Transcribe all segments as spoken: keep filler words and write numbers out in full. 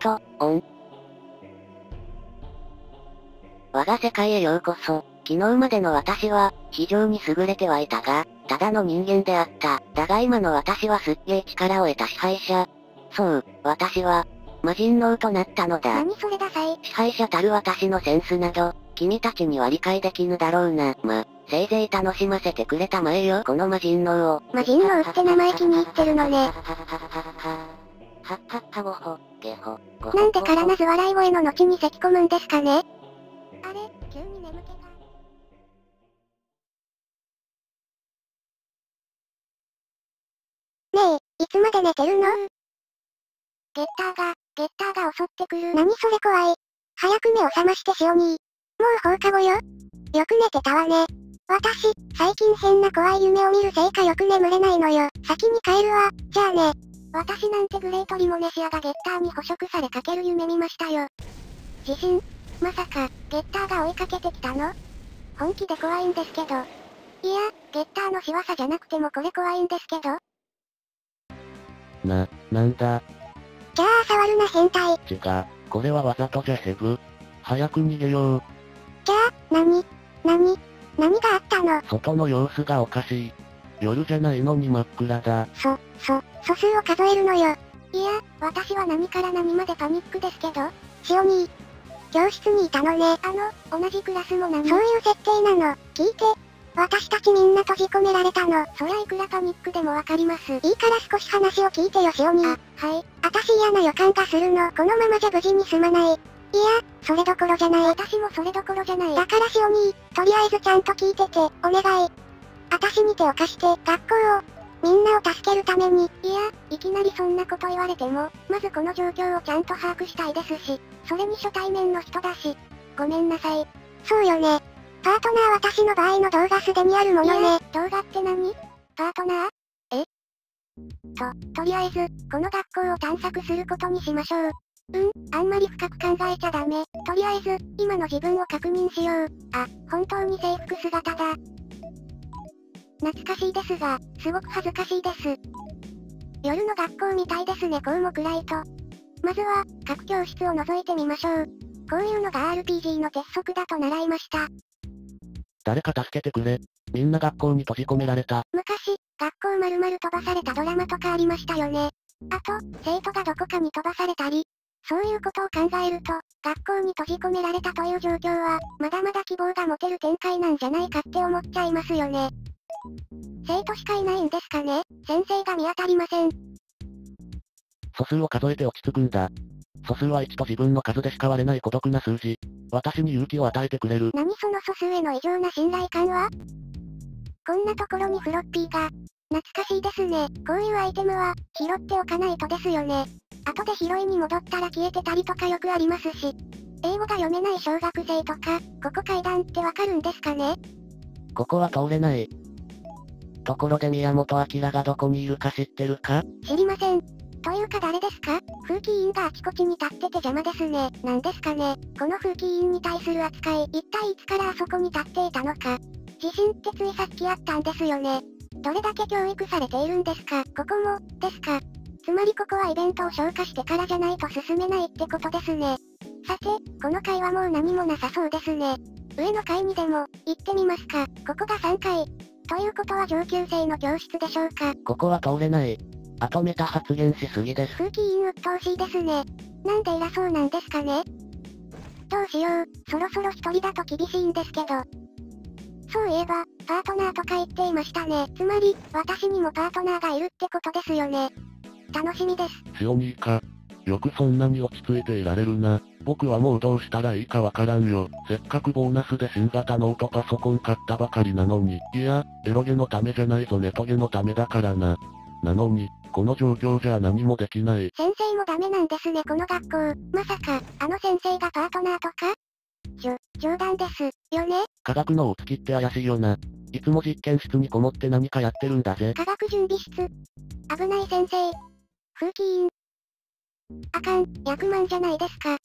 ト、オン。我が世界へようこそ。昨日までの私は、非常に優れてはいたが、ただの人間であった。だが今の私はすっげえ力を得た支配者。そう、私は、魔人脳となったのだ。 何それダサい。 支配者たる私のセンスなど、君たちには理解できぬだろうな。ま、せいぜい楽しませてくれたまえよ、この魔人脳を。 魔人脳って名前気に入ってるのね。 はっはっはごほ、げほ、ごほ。 なんでからなず笑い声の後に咳込むんですかね。あれ、急に眠気が。ねえ、いつまで寝てるの？ゲッターが、ゲッターが襲ってくる。何それ怖い。早く目を覚ましてしおにー。もう放課後よ。よく寝てたわね。私、最近変な怖い夢を見るせいかよく眠れないのよ。先に帰るわ。じゃあね。私なんてグレートリモネシアがゲッターに捕食されかける夢見ましたよ。地震？まさか、ゲッターが追いかけてきたの？本気で怖いんですけど。いや、ゲッターの仕業じゃなくてもこれ怖いんですけど。 な、なんだ。 じゃあ触るな変態。 違う、これはわざとじゃヘブ。早く逃げよう。 じゃあ、なに、なに、何があったの？ 外の様子がおかしい。夜じゃないのに真っ暗だ。 そ、そ、素数を数えるのよ。いや、私は何から何までパニックですけど。しおにー。教室にいたのね。あの、同じクラスも何？そういう設定なの。聞いて。私たちみんな閉じ込められたの。そりゃいくらパニックでもわかります。いいから少し話を聞いてよしおに。あ、はい。あたし嫌な予感がするの。このままじゃ無事に済まない。いや、それどころじゃない。私もそれどころじゃない。だからしおに、とりあえずちゃんと聞いてて、お願い。あたしに手を貸して、学校を、みんなを助けるために。いや、いきなりそんなこと言われても、まずこの状況をちゃんと把握したいですし、それに初対面の人だし。ごめんなさい。そうよね。パートナー私の場合の動画すでにあるものね。動画って何？パートナー？え？と、とりあえず、この学校を探索することにしましょう。うん、あんまり深く考えちゃダメ。とりあえず、今の自分を確認しよう。あ、本当に制服姿だ。懐かしいですが、すごく恥ずかしいです。夜の学校みたいですね、こうも暗いと。まずは、各教室を覗いてみましょう。こういうのが アールピージー の鉄則だと習いました。 誰か助けてくれ。みんな学校に閉じ込められた。 昔、学校丸々飛ばされたドラマとかありましたよね。あと、生徒がどこかに飛ばされたり。そういうことを考えると、学校に閉じ込められたという状況は、まだまだ希望が持てる展開なんじゃないかって思っちゃいますよね。生徒しかいないんですかね？先生が見当たりません。 素数を数えて落ち着くんだ。素数はいちと自分の数でしか割れない孤独な数字。私に勇気を与えてくれる。 何その素数への異常な信頼感は？こんなところにフロッピーが。懐かしいですね。こういうアイテムは、拾っておかないとですよね。後で拾いに戻ったら消えてたりとかよくありますし。英語が読めない小学生とか、ここ階段ってわかるんですかね？ ここは通れない。ところで宮本明がどこにいるか知ってるか？ 知りません。というか誰ですか？風紀委員があちこちに立ってて邪魔ですね。なんですかね。この風紀委員に対する扱い、一体いつからあそこに立っていたのか。地震ってついさっきあったんですよね。どれだけ教育されているんですか？ここも、ですか？つまりここはイベントを消化してからじゃないと進めないってことですね。さて、この階はもう何もなさそうですね。上の階にでも、行ってみますか。ここがさんかい。ということは上級生の教室でしょうか。 ここは通れない。後メタ発言しすぎです。 風紀委員鬱陶しいですね。なんで偉そうなんですかね。どうしよう、そろそろ一人だと厳しいんですけど。そういえば、パートナーとか言っていましたね。つまり、私にもパートナーがいるってことですよね。楽しみです。 シオニーか。よくそんなに落ち着いていられるな。僕はもうどうしたらいいかわからんよ。せっかくボーナスで新型ノートパソコン買ったばかりなのに。いや、エロゲのためじゃないぞネトゲのためだからな。なのに、この状況じゃ何もできない。 先生もダメなんですねこの学校。まさか、あの先生がパートナーとか？じょ、冗談です。よね？ 科学の大月って怪しいよな。いつも実験室にこもって何かやってるんだぜ。 科学準備室。危ない先生。風紀委員。あかん、役満じゃないですか。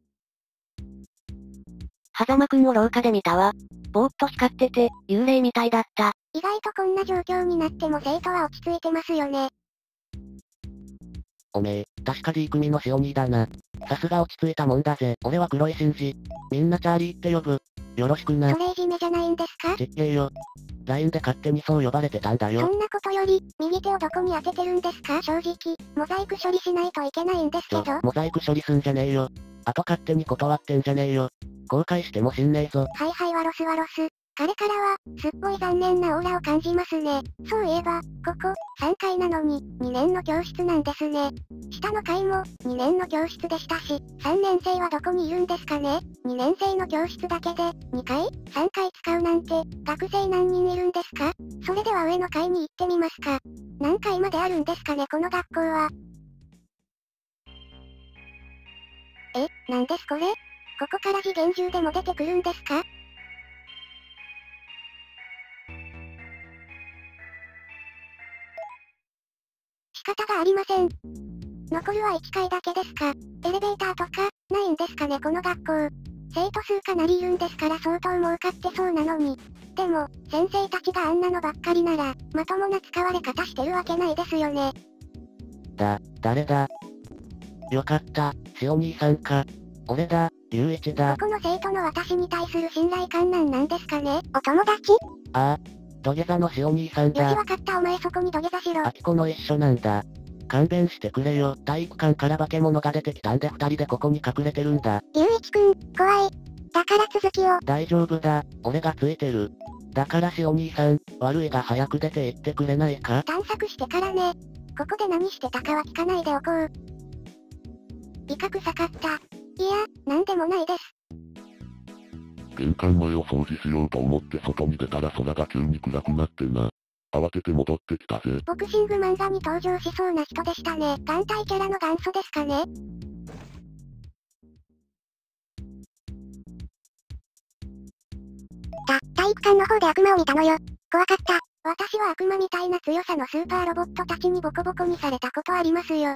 狭間くんを廊下で見たわ。ぼーっと光ってて、幽霊みたいだった。 意外とこんな状況になっても生徒は落ち着いてますよね。 おめえ、確か D 組のシオニーだな。さすが落ち着いたもんだぜ。俺は黒井真司。みんなチャーリーって呼ぶ。よろしくな。 それいじめじゃないんですか？ ちっけえよ。ライン で勝手にそう呼ばれてたんだよ。 そんなことより、右手をどこに当ててるんですか？正直、モザイク処理しないといけないんですけど。 モザイク処理すんじゃねえよ。あと勝手に断ってんじゃねえよ。後悔しても死んねえぞ。 はいはいワロスワロス。彼からは、すっごい残念なオーラを感じますね。そういえば、ここ、さんかいなのに、にねんの教室なんですね。下の階も、にねんの教室でしたし、さんねん生はどこにいるんですかね？ に 年生の教室だけで、にかい ?さん 回使うなんて、学生何人いるんですか？それでは上の階に行ってみますか。何階まであるんですかねこの学校は。え、なんですこれ？ここから次元銃でも出てくるんですか？仕方がありません。残るはいっかいだけですか。エレベーターとか、ないんですかねこの学校。生徒数かなりいるんですから相当儲かってそうなのに。でも、先生たちがあんなのばっかりなら、まともな使われ方してるわけないですよね。 だ、誰だ？よかった、シオニーさんか。俺だ、ゆういちだ。 ここの生徒の私に対する信頼感なんなんですかね？お友達？ ああ、土下座のシオニーさんだ。 よしわかったお前そこに土下座しろ。 アキコの一緒なんだ。勘弁してくれよ。体育館から化け物が出てきたんで二人でここに隠れてるんだ。 ゆういちくん、怖い。だから続きを。 大丈夫だ、俺がついてる。だからシオニーさん、悪いが早く出て行ってくれないか？ 探索してからね。ここで何してたかは聞かないでおこう。威嚇臭かった。いや、なんでもないです。 玄関前を掃除しようと思って外に出たら空が急に暗くなってな。慌てて戻ってきたぜ。 ボクシング漫画に登場しそうな人でしたね。眼帯キャラの元祖ですかね？た、体育館の方で悪魔を見たのよ。怖かった。私は悪魔みたいな強さのスーパーロボットたちにボコボコにされたことありますよ。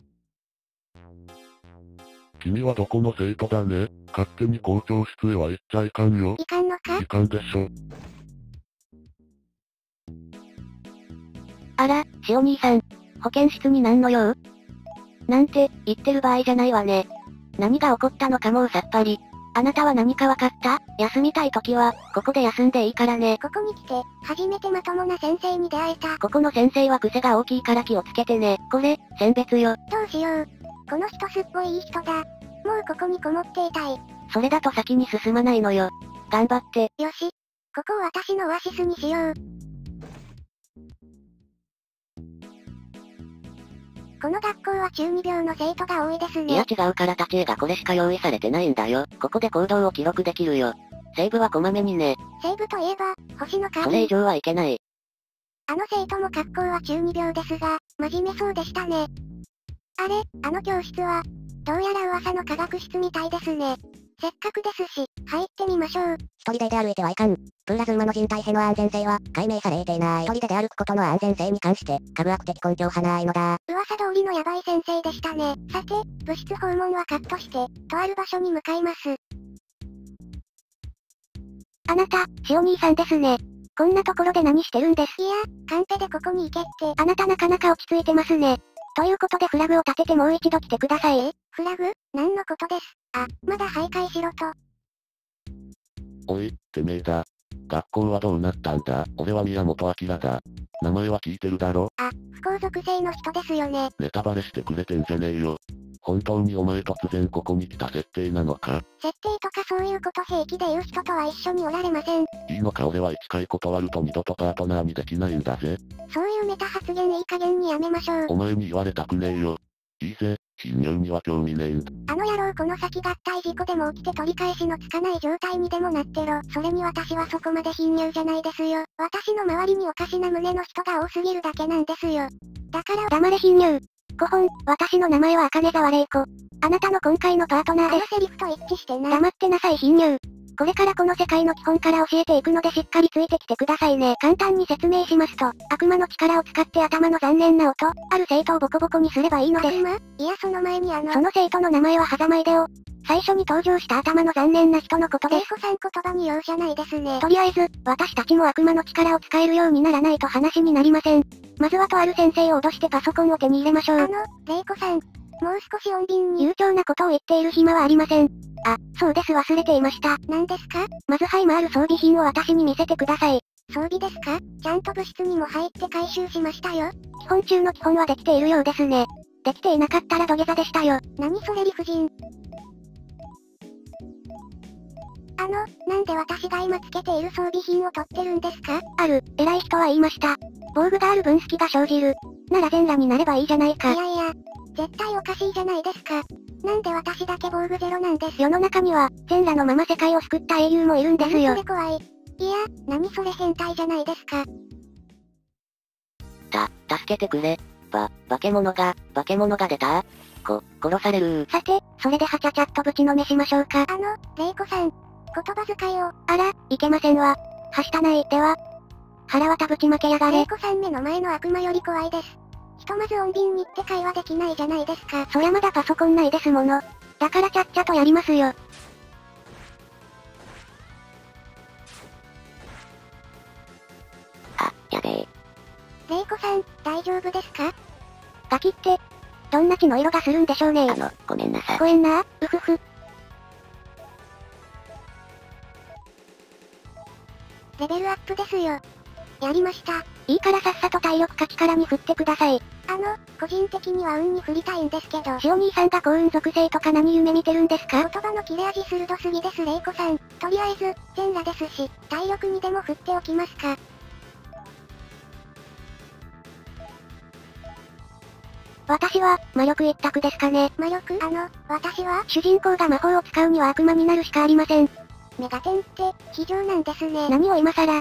君はどこの生徒だね？勝手に校長室へは行っちゃいかんよ。 いかんのか？ いかんでしょ。 あら、シオニーさん。保健室になんの用？なんて、言ってる場合じゃないわね。何が起こったのかもうさっぱり。あなたは何かわかった？休みたい時は、ここで休んでいいからね。 ここに来て、初めてまともな先生に出会えた。 ここの先生は癖が大きいから気をつけてね。これ、選別よ。 どうしよう。この人すっごいいい人だ。もうここにこもっていたい。 それだと先に進まないのよ。頑張って。 よし。ここを私のオアシスにしよう。この学校は中二病の生徒が多いですね。 いや違うから立ち絵がこれしか用意されてないんだよ。ここで行動を記録できるよ。セーブはこまめにね。 セーブといえば、星のカービィ。 それ以上はいけない。 あの生徒も格好は中二病ですが、真面目そうでしたね。あれ、あの教室は、どうやら噂の科学室みたいですね。せっかくですし、入ってみましょう。 一人で出歩いてはいかん。プーラズーマの人体への安全性は解明されていない。一人で出歩くことの安全性に関して、科学的根拠はないのだ。 噂通りのヤバい先生でしたね。さて、部室訪問はカットして、とある場所に向かいます。あなた、シオニーさんですね。こんなところで何してるんです？いや、カンペでここに行けって。あなたなかなか落ち着いてますね。ということでフラグを立ててもう一度来てください。え？フラグ？何のことです？あ、まだ徘徊しろと。 おい、てめえだ。学校はどうなったんだ？俺は宮本明だ。名前は聞いてるだろ？ あ、不幸属性の人ですよね。 ネタバレしてくれてんじゃねえよ。本当にお前突然ここに来た設定なのか？ 設定とかそういうこと平気で言う人とは一緒におられません。 いいのか俺は一回断ると二度とパートナーにできないんだぜ。 そういうメタ発言いい加減にやめましょう。 お前に言われたくねえよ。いいぜ、侵入には興味ねえんだ。 あの野郎この先合体事故でも起きて取り返しのつかない状態にでもなってろ。それに私はそこまで侵入じゃないですよ。私の周りにおかしな胸の人が多すぎるだけなんですよ。だから黙れ侵入。ご本、私の名前は茜沢玲子。あなたの今回のパートナーです。あのセリフと一致してない。黙ってなさい侵入。これからこの世界の基本から教えていくのでしっかりついてきてくださいね。簡単に説明しますと、悪魔の力を使って頭の残念な音、ある生徒をボコボコにすればいいのです。悪魔？いやその前にあの、その生徒の名前は狭間イデオ。最初に登場した頭の残念な人のことです。玲子さん言葉に容赦ないですね。とりあえず、私たちも悪魔の力を使えるようにならないと話になりません。まずはとある先生を脅してパソコンを手に入れましょう。あの、玲子さん。 もう少し穏便に悠長なことを言っている暇はありません。あ、そうです忘れていました。何ですか？まずハイマール装備品を私に見せてください。装備ですか？ちゃんと部室にも入って回収しましたよ。基本中の基本はできているようですね。できていなかったら土下座でしたよ。何それ理不尽。あの、なんで私が今つけている装備品を取ってるんですか？ある、偉い人は言いました。防具がある分隙が生じる。なら全裸になればいいじゃないか。いやいや、絶対おかしいじゃないですか。なんで私だけ防具ゼロなんです？世の中には、全裸のまま世界を救った英雄もいるんですよ。何それ怖い。いや、何それ変態じゃないですか。 た、助けてくれ。ば、化け物が、化け物が出た？こ、殺される。 さて、それではちゃちゃっとぶちのめしましょうか。あの、レイコさん。言葉遣いを。あら、いけませんわ。はしたない、では。腹渡ぶちまけやがれ。レイコさん目の前の悪魔より怖いです。ひとまず穏便にって会話できないじゃないですか。そりゃまだパソコン内ですもの。だからちゃっちゃとやりますよ。 あ、やべえ。 レイコさん、大丈夫ですか？ガキって、どんな血の色がするんでしょうね。 あの、ごめんなさい。 ごめんな、うふふ。レベルアップですよ。やりました。いいからさっさと体力か力に振ってください。あの、個人的には運に振りたいんですけど。シオ兄さんが幸運属性とか何夢見てるんですか？言葉の切れ味鋭すぎです、レイコさん。とりあえず、全裸ですし、体力にでも振っておきますか。私は、魔力一択ですかね。魔力？あの、私は主人公が魔法を使うには悪魔になるしかありません。メガテンって、非常なんですね。何を今更。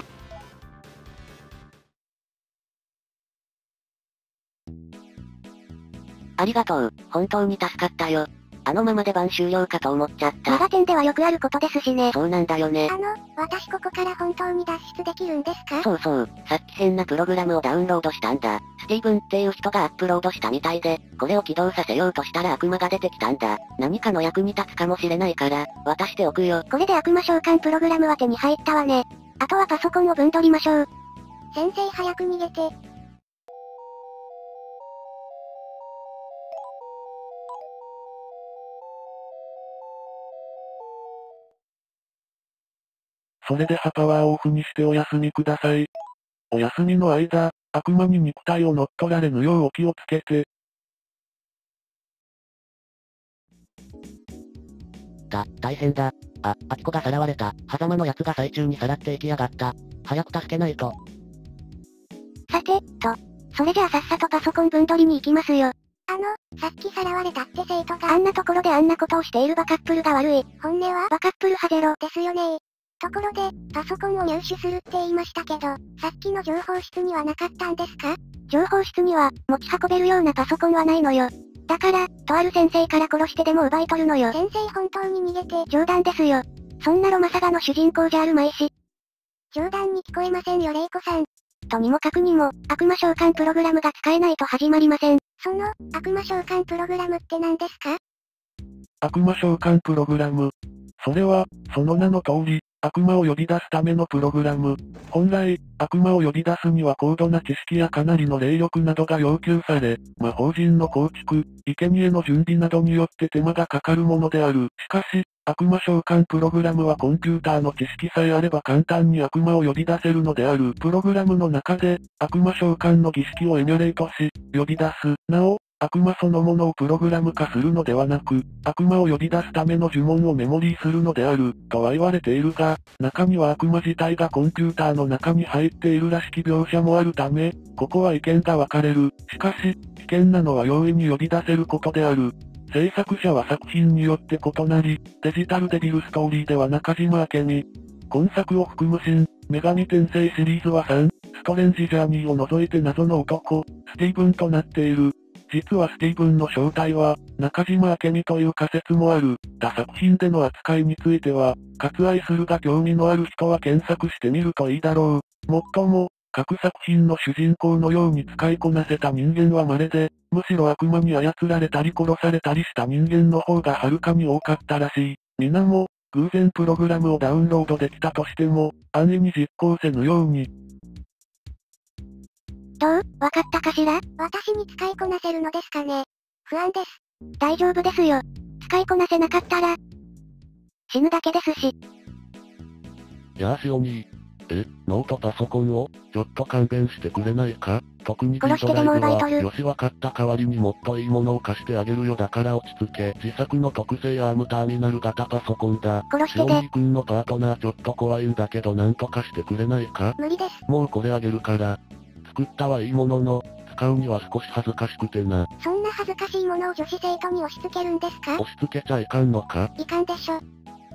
ありがとう。本当に助かったよ。あのままで番終了かと思っちゃった。 メガテンではよくあることですしね。 そうなんだよね。 あの、私ここから本当に脱出できるんですか？ そうそう。さっき変なプログラムをダウンロードしたんだ。スティーブンっていう人がアップロードしたみたいで、これを起動させようとしたら悪魔が出てきたんだ。何かの役に立つかもしれないから、渡しておくよ。 これで悪魔召喚プログラムは手に入ったわね。あとはパソコンをぶん取りましょう。先生早く逃げて。 それではパワーオフにしてお休みください。お休みの間、悪魔に肉体を乗っ取られぬようお気をつけて。 だ、大変だ。あ、アキコがさらわれた。狭間の奴が最中にさらっていきやがった。早く助けないと。 さて、と。それじゃあさっさとパソコン分取りに行きますよ。あの、さっきさらわれたって生徒があんなところであんなことをしているバカップルが悪い。本音はバカップルハゼロですよね。ところで、パソコンを入手するって言いましたけど、さっきの情報室にはなかったんですか？情報室には、持ち運べるようなパソコンはないのよ。だから、とある先生から殺してでも奪い取るのよ。先生本当に逃げて冗談ですよ。そんなロマサガの主人公じゃあるまいし。冗談に聞こえませんよレイコさん。とにもかくにも、悪魔召喚プログラムが使えないと始まりません。その、悪魔召喚プログラムって何ですか？ 悪魔召喚プログラム。それは、その名の通り、悪魔を呼び出すためのプログラム。本来、悪魔を呼び出すには高度な知識やかなりの霊力などが要求され、魔法陣の構築、生贄の準備などによって手間がかかるものである。しかし、悪魔召喚プログラムはコンピューターの知識さえあれば簡単に悪魔を呼び出せるのである。プログラムの中で、悪魔召喚の儀式をエミュレートし、呼び出す。なお、悪魔そのものをプログラム化するのではなく、悪魔を呼び出すための呪文をメモリーするのである、とは言われているが、中には悪魔自体がコンピューターの中に入っているらしき描写もあるため、ここは意見が分かれる。しかし、危険なのは容易に呼び出せることである。制作者は作品によって異なり、デジタルデビルストーリーでは中島明美。今作を含む新、女神転生シリーズはさん、ストレンジジャーニーを除いて謎の男、スティーブンとなっている。実はスティーブンの正体は、中島明美という仮説もある。他作品での扱いについては、割愛するが興味のある人は検索してみるといいだろう。もっとも、各作品の主人公のように使いこなせた人間は稀で、むしろ悪魔に操られたり殺されたりした人間の方がはるかに多かったらしい。皆も、偶然プログラムをダウンロードできたとしても、安易に実行せぬように。 どう？わかったかしら？私に使いこなせるのですかね？不安です。 大丈夫ですよ。使いこなせなかったら、死ぬだけですし。 やあシオニー。え、ノートパソコンを、ちょっと勘弁してくれないか？特に D ドライブは、よしわかった代わりにもっといいものを貸してあげるよだから落ち着け。自作の特製アームターミナル型パソコンだ。 殺してて。 シオニー君のパートナーちょっと怖いんだけどなんとかしてくれないか？ 無理です。 もうこれあげるから。作ったはいいものの、使うには少し恥ずかしくてな。 そんな恥ずかしいものを女子生徒に押し付けるんですか？ 押し付けちゃいかんのか？ いかんでしょ。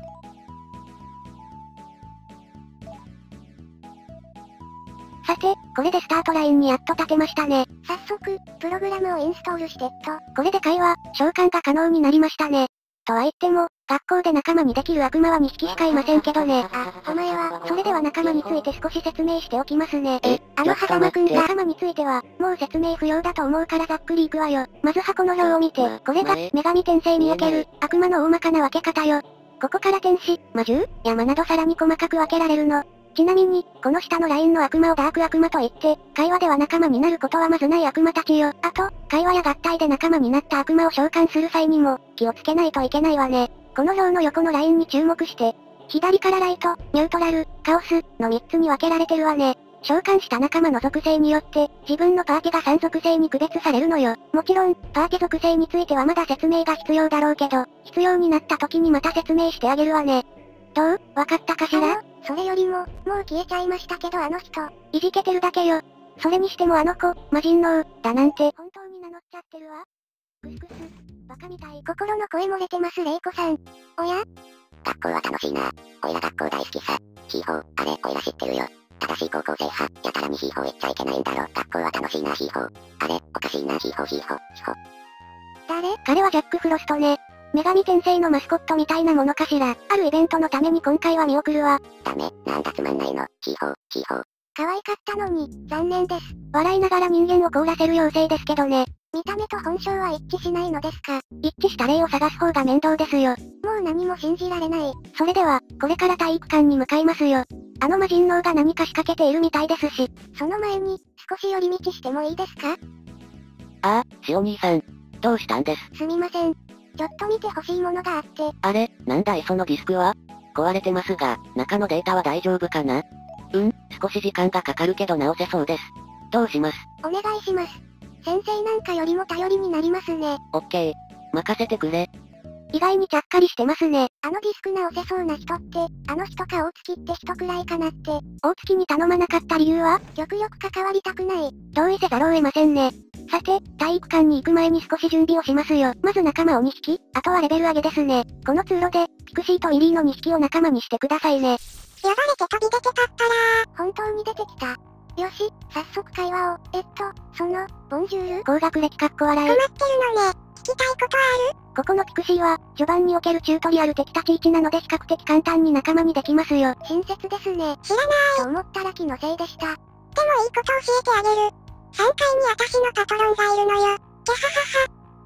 さて、これでスタートラインにやっと立てましたね。早速、プログラムをインストールしてっと、これで会話、召喚が可能になりましたね。とは言っても、学校で仲間にできる悪魔はにひきしかいませんけどね。あ、お前は、それでは仲間について少し説明しておきますね。 え、 あの狭間くんが仲間については、もう説明不要だと思うからざっくりいくわよ。まず箱の表を見て、これが、女神転生における、悪魔の大まかな分け方よ。ここから天使、魔獣、山などさらに細かく分けられるの。ちなみに、この下のラインの悪魔をダーク悪魔と言って、会話では仲間になることはまずない悪魔たちよ。あと、会話や合体で仲間になった悪魔を召喚する際にも、気をつけないといけないわね。この表の横のラインに注目して、左からライト、ニュートラル、カオス、のみっつに分けられてるわね。召喚した仲間の属性によって、自分のパーティがさん属性に区別されるのよ。もちろん、パーティ属性についてはまだ説明が必要だろうけど、必要になった時にまた説明してあげるわね。どう？わかったかしら？それよりも、もう消えちゃいましたけどあの人、いじけてるだけよ。それにしてもあの子、魔人王、だなんて、本当に名乗っちゃってるわ。クスクス、バカみたい。心の声漏れてます、レイコさん。おや？ 学校は楽しいな。おいら学校大好きさ。ヒーホー、あれ、おいら知ってるよ。ただし高校生派、やたらにヒーホー言っちゃいけないんだろ。学校は楽しいな、ヒーホー。あれ、おかしいな、ヒーホーヒーホー、ヒーホー。 誰？彼はジャック・フロストね。女神転生のマスコットみたいなものかしら。あるイベントのために今回は見送るわ。 ダメ、なんだつまんないの。ヒーホー、ヒーホー。 可愛かったのに、残念です。笑いながら人間を凍らせる妖精ですけどね。見た目と本性は一致しないのですか？一致した例を探す方が面倒ですよ。もう何も信じられない。それでは、これから体育館に向かいますよ。あの魔人王が何か仕掛けているみたいですし。その前に、少し寄り道してもいいですか？ ああ、シオ兄さん。どうしたんです？ すみません。ちょっと見てほしいものがあって。 あれ、なんだいそのディスクは？壊れてますが、中のデータは大丈夫かな？うん、少し時間がかかるけど直せそうです。どうします？ お願いします。先生なんかよりも頼りになりますね。 オッケー。任せてくれ。 意外にちゃっかりしてますね。あのディスク直せそうな人って、あの人か大月って人くらいかなって。大月に頼まなかった理由は？極力関わりたくない。同意せざるを得ませんね。さて、体育館に行く前に少し準備をしますよ。まず仲間をにひき、あとはレベル上げですね。この通路で、ピクシーとイリーのにひきを仲間にしてくださいね。呼ばれて飛び出てたったら本当に出てきた。よし、早速会話を。えっと、その、ボンジュール高学歴かっこ笑い。困ってるのね。聞きたいことある？ここのピクシーは、序盤におけるチュートリアル的立ち位置なので比較的簡単に仲間にできますよ。親切ですね。知らないと思ったら気のせいでした。でもいいこと教えてあげる。さんかいに私のパトロンがいるのよ。ゲハハ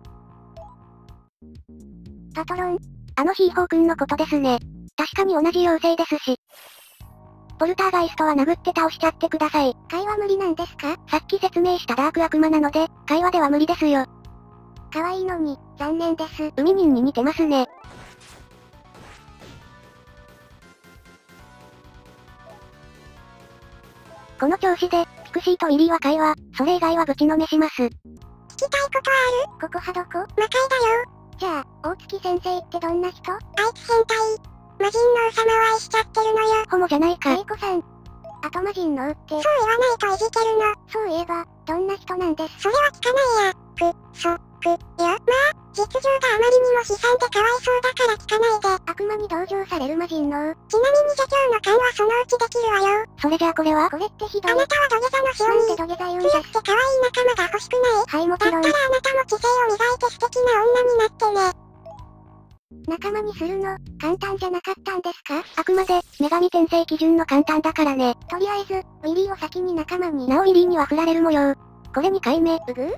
ハ。パトロン？あのヒーホーくんのことですね。確かに同じ妖精ですし。ポルターガイストは殴って倒しちゃってください。会話無理なんですか？さっき説明したダーク悪魔なので、会話では無理ですよ。可愛いのに、残念です。海人に似てますね。この調子で、ピクシーとイリーは会話、それ以外はぶちのめします。聞きたいことある？ここはどこ？魔界だよ。じゃあ、大月先生ってどんな人？あいつ変態。魔人の王様を愛しちゃってるのよ。ホモじゃないか。レイコさん。あと魔人の王って。そう言わないといじけるの。そういえば、どんな人なんです？それは聞かないや。く、そ、く、よ。まあ、実情があまりにも悲惨でかわいそうだから聞かないで。悪魔に同情される魔人の王。ちなみに社長の勘はそのうちできるわよ。それじゃあこれは？これってひどい。あなたは土下座のしおに。なんで土下座言うんです？強くて可愛い仲間が欲しくない？はい、もちろん。だったらあなたも知性を磨いて素敵な女になってね。仲間にするの、簡単じゃなかったんですか？あくまで、女神転生基準の簡単だからね。とりあえず、ウィリーを先に仲間に。なおウィリーには振られる模様。これにかいめ。うぐ？ウィリーなん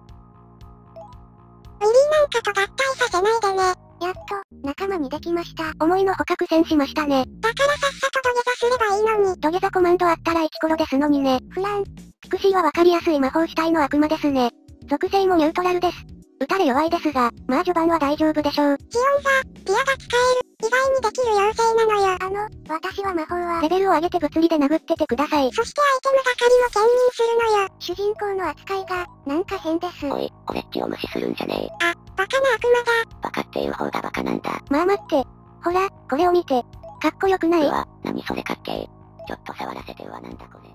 かと合体させないでね。やっと、仲間にできました。思いのほか苦戦しましたね。だからさっさと土下座すればいいのに。土下座コマンドあったらイチコロですのにね。フラン。ピクシーはわかりやすい魔法主体の悪魔ですね。属性もニュートラルです。 撃たれ弱いですが、まあ序盤は大丈夫でしょう。 ジオンザ、ピアが使える、意外にできる妖精なのよ。 あの、私は魔法は、レベルを上げて物理で殴っててください。 そしてアイテム係も兼任するのよ。 主人公の扱いが、なんか変です。 おい、俺っちを無視するんじゃねえ。 あ、バカな悪魔だ。 バカっていう方がバカなんだ。 まあ待って。ほら、これを見て。かっこよくないうわ、何それかっけえ。ちょっと触らせてうわ、なんだこれ。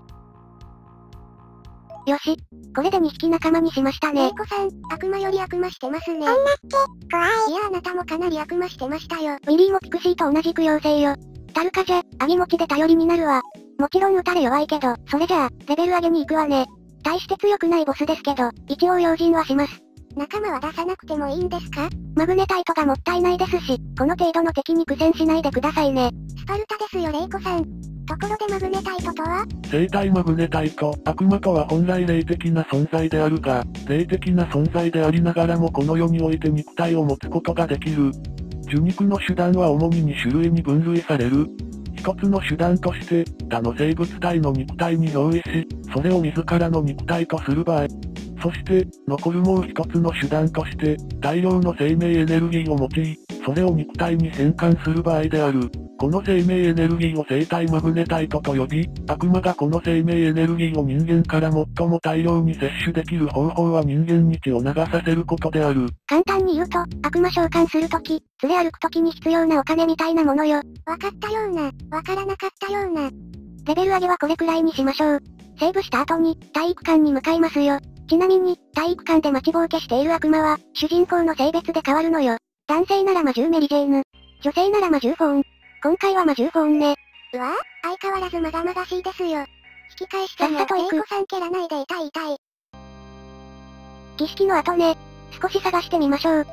よし。これでにひき仲間にしましたね。レイコさん、悪魔より悪魔してますね。 そんなって、怖い。 いやあなたもかなり悪魔してましたよ。ウィリーもピクシーと同じく妖精よ。タルカじゃ、アギ持ちで頼りになるわ。もちろん撃たれ弱いけど、それじゃあ、レベル上げに行くわね。大して強くないボスですけど、一応用心はします。仲間は出さなくてもいいんですか？マグネタイトがもったいないですし、この程度の敵に苦戦しないでくださいね。スパルタですよレイコさん。ところでマグネタイトとは？ 生体マグネタイト、悪魔とは本来霊的な存在であるが、霊的な存在でありながらもこの世において肉体を持つことができる。受肉の手段は主にに種類に分類される。一つの手段として、他の生物体の肉体に憑依し、それを自らの肉体とする場合。そして、残るもう一つの手段として、大量の生命エネルギーを用い、それを肉体に変換する場合である。この生命エネルギーを生体マグネタイトと呼び、悪魔がこの生命エネルギーを人間から最も大量に摂取できる方法は人間に血を流させることである。 簡単に言うと、悪魔召喚するとき、連れ歩くときに必要なお金みたいなものよ。わかったような、わからなかったような。レベル上げはこれくらいにしましょう。セーブした後に、体育館に向かいますよ。ちなみに、体育館で待ちぼうけしている悪魔は、主人公の性別で変わるのよ。男性なら魔獣メリジェーヌ。女性なら魔獣フォーン。今回は魔獣フォーンね。うわぁ、相変わらずまがまがしいですよ。引き返しても、さっさと行く。レイコさん蹴らないで痛い痛い。儀式の後ね、少し探してみましょう。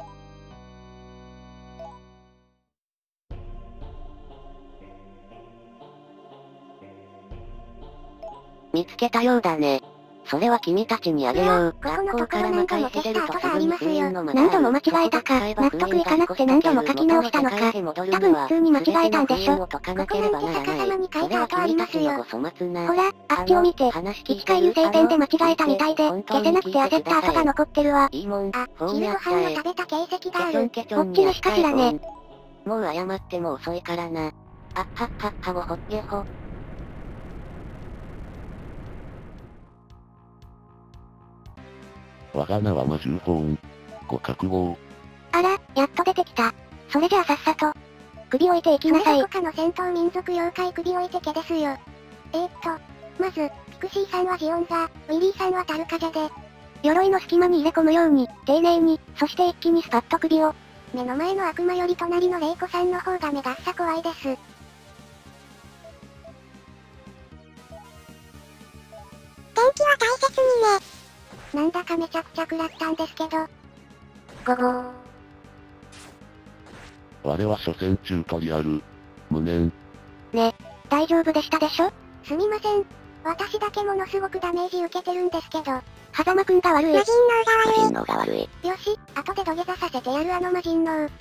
見つけたようだね。それは君たちにあげよう。 ここのところ何度も消した跡がありますよ。何度も間違えたか、納得いかなくて何度も書き直したのか。多分普通に間違えたんでしょ。ここなんて逆さまに書いた跡ありますよ。ほら、あっちを見て。一回油性ペンで間違えたみたいで、消せなくて焦った跡が残ってるわ。あ、昼ご飯を食べた形跡がある。こっち飯かしらね。 もう謝っても遅いからな。あっはっはっはごほっげほ。 我が名は魔獣フォーン。ご覚悟。 あら、やっと出てきた。それじゃあさっさと。首置いていきなさい。どこかの戦闘民族妖怪首置いてけですよ。えー、っと、まず、ピクシーさんはジオンザ、ウィリーさんはタルカジャで。鎧の隙間に入れ込むように、丁寧に、そして一気にスパッと首を。目の前の悪魔より隣のレイコさんの方が目がっさ怖いです。電気は大切にね。 なんだかめちゃくちゃ食らったんですけど。ごごー。 我は所詮チュートリアル。無念。 ね、大丈夫でしたでしょ？すみません。私だけものすごくダメージ受けてるんですけど。狭間くんが悪い。 魔人脳が悪い。 よし、後で土下座させてやるあの魔人脳。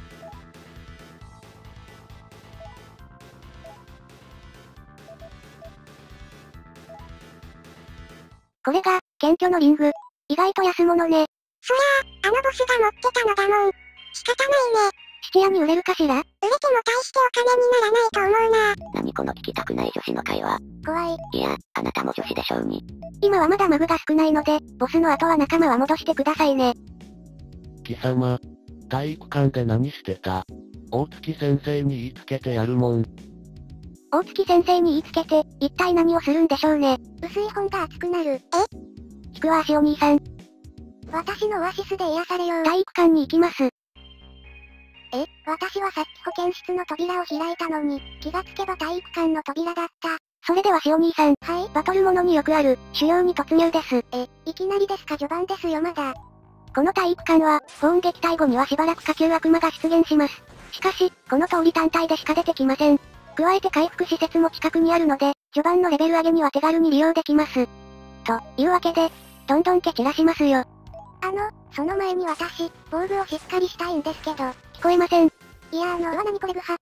これが、謙虚のリング。意外と安物ね。 そりゃあ、あのボスが持ってたのだもん。仕方ないね。 質屋に売れるかしら？売れても大してお金にならないと思うな。 何この聞きたくない女子の会話。 怖い。 いや、あなたも女子でしょうに。 今はまだマグが少ないので、ボスの後は仲間は戻してくださいね。 貴様、体育館で何してた？大月先生に言いつけてやるもん。 大月先生に言いつけて、一体何をするんでしょうね。薄い本が熱くなる。え？聞くわ足お兄さん。私のオアシスで癒されよう。体育館に行きます。え、私はさっき保健室の扉を開いたのに、気がつけば体育館の扉だった。それではしお兄さん。はい。バトルものによくある、修行に突入です。え、いきなりですか？序盤ですよまだ。この体育館は、フォーン撃退後にはしばらく下級悪魔が出現します。しかし、この通り単体でしか出てきません。加えて回復施設も近くにあるので、序盤のレベル上げには手軽に利用できます。というわけで、どんどん蹴散らしますよ。あの、その前に私、防具をしっかりしたいんですけど、聞こえません。いやあの、うわ何これブハ。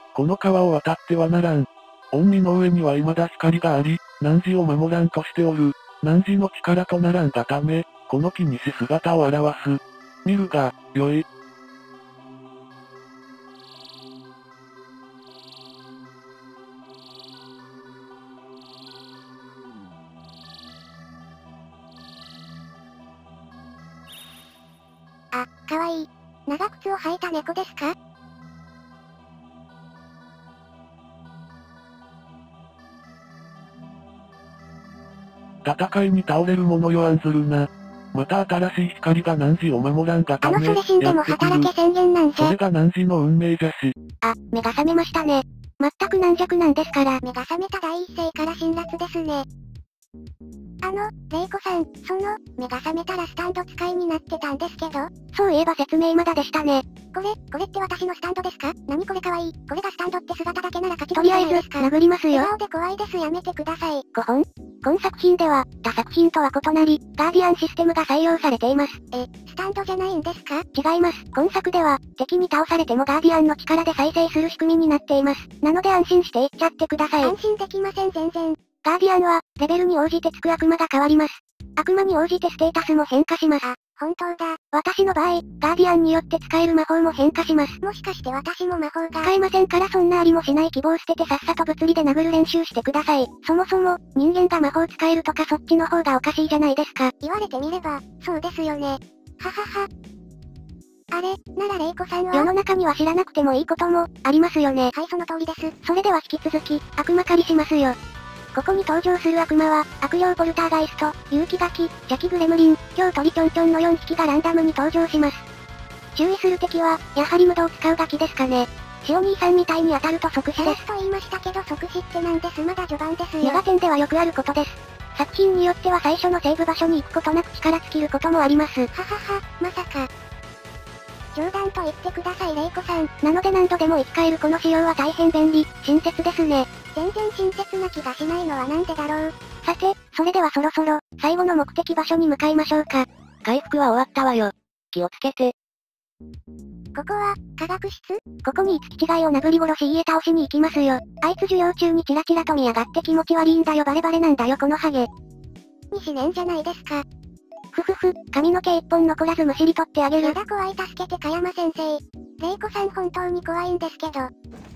この川を渡ってはならん。御身の上には未だ光があり、汝を守らんとしておる。汝の力とならんがため、この木にし姿を現す。見るが、よい。 あ、かわいい。長靴を履いた猫ですか？ 戦いに倒れる者よ案ずるな。また新しい光が汝を守らんがため、 あのそれ死んでも働け宣言なんぜ。 それが汝の運命じゃし。 あ、目が覚めましたね。全く軟弱なんですから。目が覚めた第一声から辛辣ですね。あの、レイコさん、その、目が覚めたらスタンド使いになってたんですけど、そういえば説明まだでしたね。これ、これって私のスタンドですか？何これかわいい。これがスタンドって姿だけなら勝ち取りじゃないですか。殴りますよ。笑顔で怖いです。やめてください。ごほん？今作品では、他作品とは異なり、ガーディアンシステムが採用されています。え、スタンドじゃないんですか？違います。今作では、敵に倒されてもガーディアンの力で再生する仕組みになっています。なので安心して言っちゃってください。安心できません全然。ガーディアンは、レベルに応じてつく悪魔が変わります。悪魔に応じてステータスも変化します。あ、本当だ。私の場合、ガーディアンによって使える魔法も変化します。もしかして私も魔法が使えませんからそんなありもしない希望を捨ててさっさと物理で殴る練習してください。そもそも、人間が魔法使えるとかそっちの方がおかしいじゃないですか。言われてみれば、そうですよね。ははは。あれ、ならレイコさんは世の中には知らなくてもいいことも、ありますよね。はい、その通りです。それでは引き続き、悪魔狩りしますよ。ここに登場する悪魔は、悪霊ポルターガイスト、勇気ガキ、邪気グレムリン、今日鳥ちょんちょんのよんひきがランダムに登場します。注意する敵は、やはり無道を使うガキですかね。シオ兄さんみたいに当たると即死です。と言いましたけど即死ってなんです。まだ序盤ですよ。メガテンではよくあることです。作品によっては最初のセーブ場所に行くことなく力尽きることもあります。ははは、まさか。冗談と言ってくださいレイコさん。なので何度でも生き返るこの仕様は大変便利、親切ですね。全然親切な気がしないのはなんでだろう。さて、それではそろそろ、最後の目的場所に向かいましょうか。 回復は終わったわよ。気をつけて。 ここは、科学室？ここに五木違いを殴り殺し家倒しに行きますよ。あいつ授業中にチラチラと見やがって気持ち悪いんだよ。バレバレなんだよこのハゲ。にしねんじゃないですか。ふふふ、髪の毛一本残らずむしり取ってあげる。やだ怖い助けて香山先生。レイコさん本当に怖いんですけど。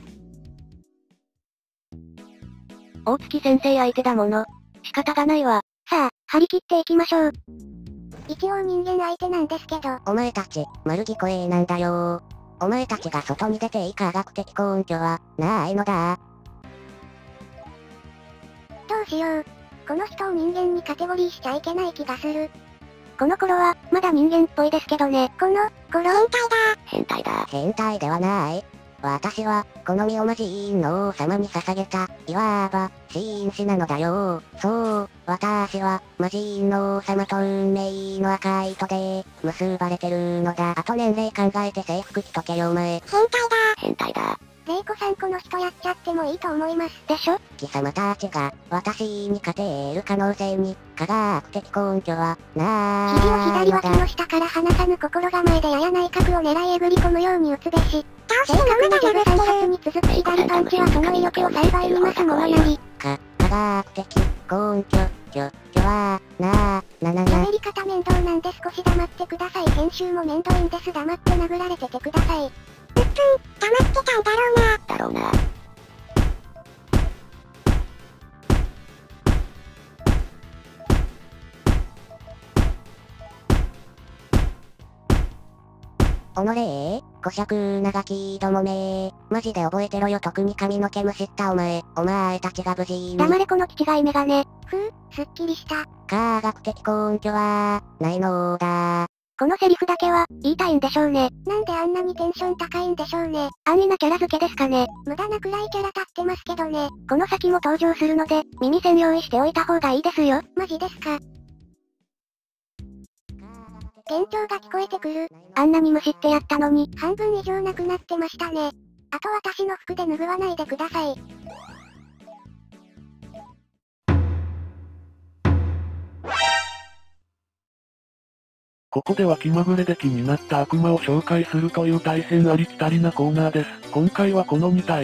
大月先生相手だもの。仕方がないわ。 さあ、張り切っていきましょう。一応人間相手なんですけど。 お前たち、丸聞こえなんだよー。お前たちが外に出ていい科学的根拠は、ないのだ。 どうしよう。この人を人間にカテゴリーしちゃいけない気がする。この頃は、まだ人間っぽいですけどね。この、頃変態だ。 変態だ。 変態ではない。私は、この身を魔人の王様に捧げた、いわば、紳士なのだよ。そう、私は、魔人の王様と運命の赤い糸で、結ばれてるのだ。あと年齢考えて制服着とけよお前。 変態だ。 変態だ。 レイコさんこの人やっちゃってもいいと思います。でしょ？ 貴様たちが、私に勝てる可能性に、科学的根拠は、ない肘をのだ。 左脇の下から離さぬ心構えでやや内角を狙いえぐり込むように打つべし。正確なギャグさん発に続く左パンチはその威力をさんばいに増すものなり。 か、科学的根拠、きょ、きょは、な、ななな。 喋り方面倒なんで少し黙ってください。編集も面倒いんです。黙って殴られててください。うっぷん、黙ってたんだろうな。 だろうな。 おのれー、こしゃくー長きどもめー。マジで覚えてろよ特に髪の毛むしったお前。お前たちが無事に。 黙れこの気違いメガネ。ふう、すっきりした。 科学的根拠は、ないのだ。 このセリフだけは、言いたいんでしょうね。なんであんなにテンション高いんでしょうね。安易なキャラ付けですかね。無駄な暗いキャラ立ってますけどね。この先も登場するので、耳栓用意しておいた方がいいですよ。マジですか。幻聴が聞こえてくる。あんなにむしってやったのに、半分以上なくなってましたね。あと私の服で拭わないでください。 ここでは気まぐれで気になった悪魔を紹介するという大変ありきたりなコーナーです。今回はこのに体、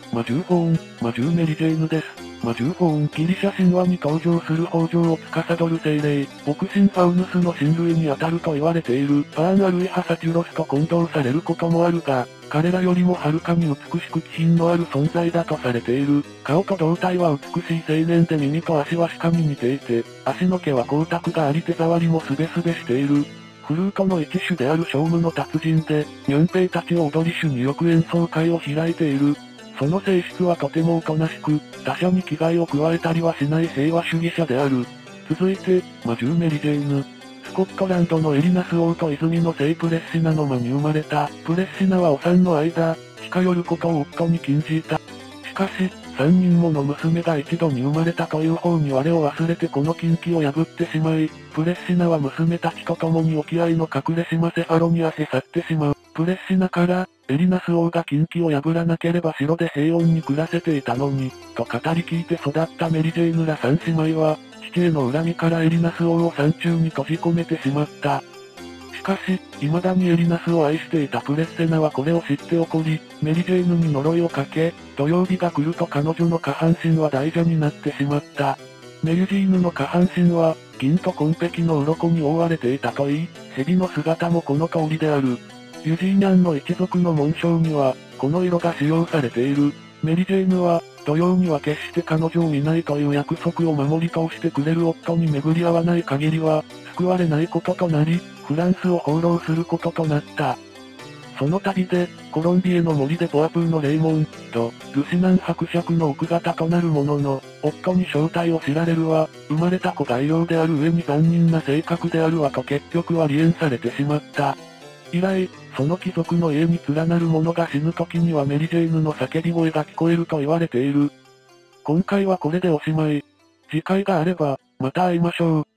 魔獣フォーン、魔獣メリジェーヌです。魔獣フォーン、ギリシャ神話に登場する北条を司る精霊、牧神ファウヌスの親類に当たると言われている、バーンあるいはサチュロスと混同されることもあるが、彼らよりもはるかに美しく気品のある存在だとされている。顔と胴体は美しい青年で耳と足は鹿に似ていて、足の毛は光沢があり手触りもすべすべしている。フルートの一種である聖武の達人で、ニョンペイたちを踊り手によく演奏会を開いている。その性質はとてもおとなしく、他者に危害を加えたりはしない平和主義者である。続いて、魔獣メリジェーヌ。スコットランドのエリナス王と泉の聖プレッシナの間に生まれた。プレッシナはお産の間、近寄ることを夫に禁じた。しかし、三人もの娘が一度に生まれたという方に我を忘れてこの禁忌を破ってしまい、プレッシナは娘たちと共に沖合の隠れ島セファロニアへ去ってしまう。プレッシナから、エリナス王が禁忌を破らなければ城で平穏に暮らせていたのに、と語り聞いて育ったメリジェーヌら三姉妹は、父への恨みからエリナス王を山中に閉じ込めてしまった。しかし、未だにエリナスを愛していたプレッセナはこれを知って怒り、メリジェーヌに呪いをかけ、土曜日が来ると彼女の下半身は大蛇になってしまった。メリジーヌの下半身は、銀と紺碧の鱗に覆われていたといい、蛇の姿もこの通りである。ユジーニャンの一族の紋章には、この色が使用されている。メリジェーヌは、土曜には決して彼女を見ないという約束を守り通してくれる夫に巡り合わない限りは、救われないこととなり、フランスを放浪することとなった。その旅で、コロンビエの森でポアプーのレイモンと、ルシナン伯爵の奥方となるものの、夫に正体を知られるわ、生まれた子が異様である上に残忍な性格であるわと結局は離縁されてしまった。以来、その貴族の家に連なる者が死ぬ時にはメリジェーヌの叫び声が聞こえると言われている。今回はこれでおしまい。次回があれば、また会いましょう。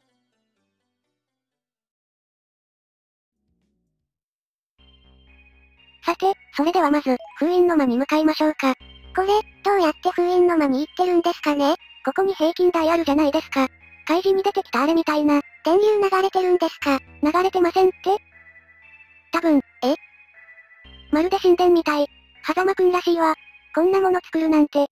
さて、それではまず、封印の間に向かいましょうか。これ、どうやって封印の間に行ってるんですかね？ここに平均台あるじゃないですか。開示に出てきたあれみたいな、電流流れてるんですか？流れてませんって？多分、え？まるで神殿みたい。狭間くんらしいわ。こんなもの作るなんて。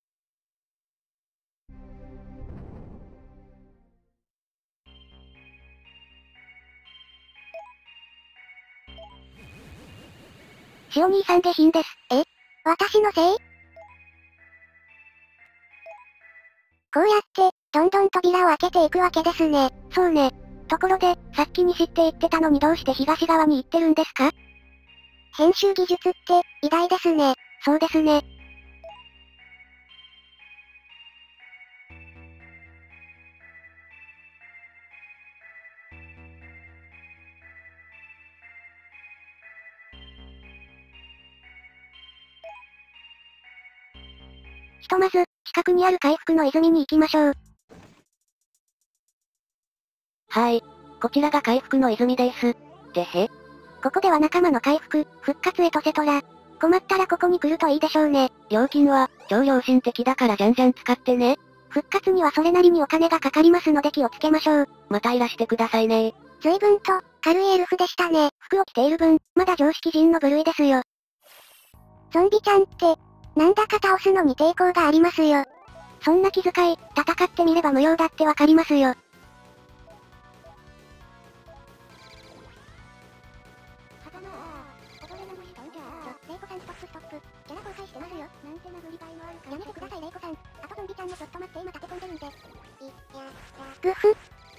塩兄さん下品です。え？私のせい？こうやって、どんどん扉を開けていくわけですね。そうね。ところで、さっきに知って言ってたのにどうして東側に行ってるんですか？編集技術って、偉大ですね。そうですね。ひとまず、近くにある回復の泉に行きましょう。 はい。こちらが回復の泉です。てへ。 ここでは仲間の回復、復活エトセトラ。困ったらここに来るといいでしょうね。 料金は、超良心的だからじゃんじゃん使ってね。 復活にはそれなりにお金がかかりますので気をつけましょう。 またいらしてくださいね。 随分と、軽いエルフでしたね。服を着ている分、まだ常識人の部類ですよ。ゾンビちゃんって、なんだか倒すのに抵抗がありますよ。そんな気遣い、戦ってみれば無用だってわかりますよ。レイコさんストップストップ。キャラ崩壊してますよ。なんて殴りがいのあるか。やめてくださいレイコさん。あとゾンビちゃんもちょっと待って今立て込んでるんで。い、や、グフ。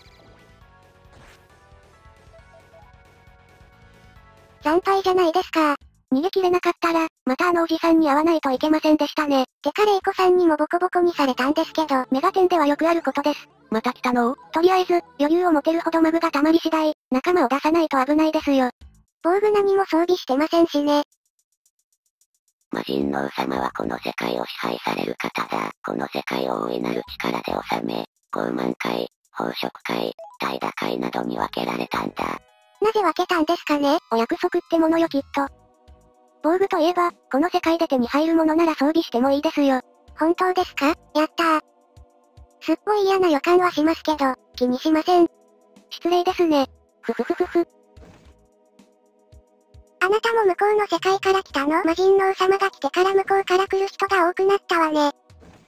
惨敗じゃないですか。逃げ切れなかったら、またあのおじさんに会わないといけませんでしたね。てかレイコさんにもボコボコにされたんですけど、メガテンではよくあることです。 また来たの？ とりあえず、余裕を持てるほどマブが溜まり次第、仲間を出さないと危ないですよ。防具何も装備してませんしね。 魔人の王様はこの世界を支配される方だ。この世界を大いなる力で治め、傲慢界、宝飾界、大打界などに分けられたんだ。 なぜ分けたんですかね？お約束ってものよきっと。防具といえば、この世界で手に入るものなら装備してもいいですよ。本当ですか？やったー。すっごい嫌な予感はしますけど、気にしません。失礼ですね。ふふふふふ。あなたも向こうの世界から来たの？魔人の王様が来てから向こうから来る人が多かっなったわね。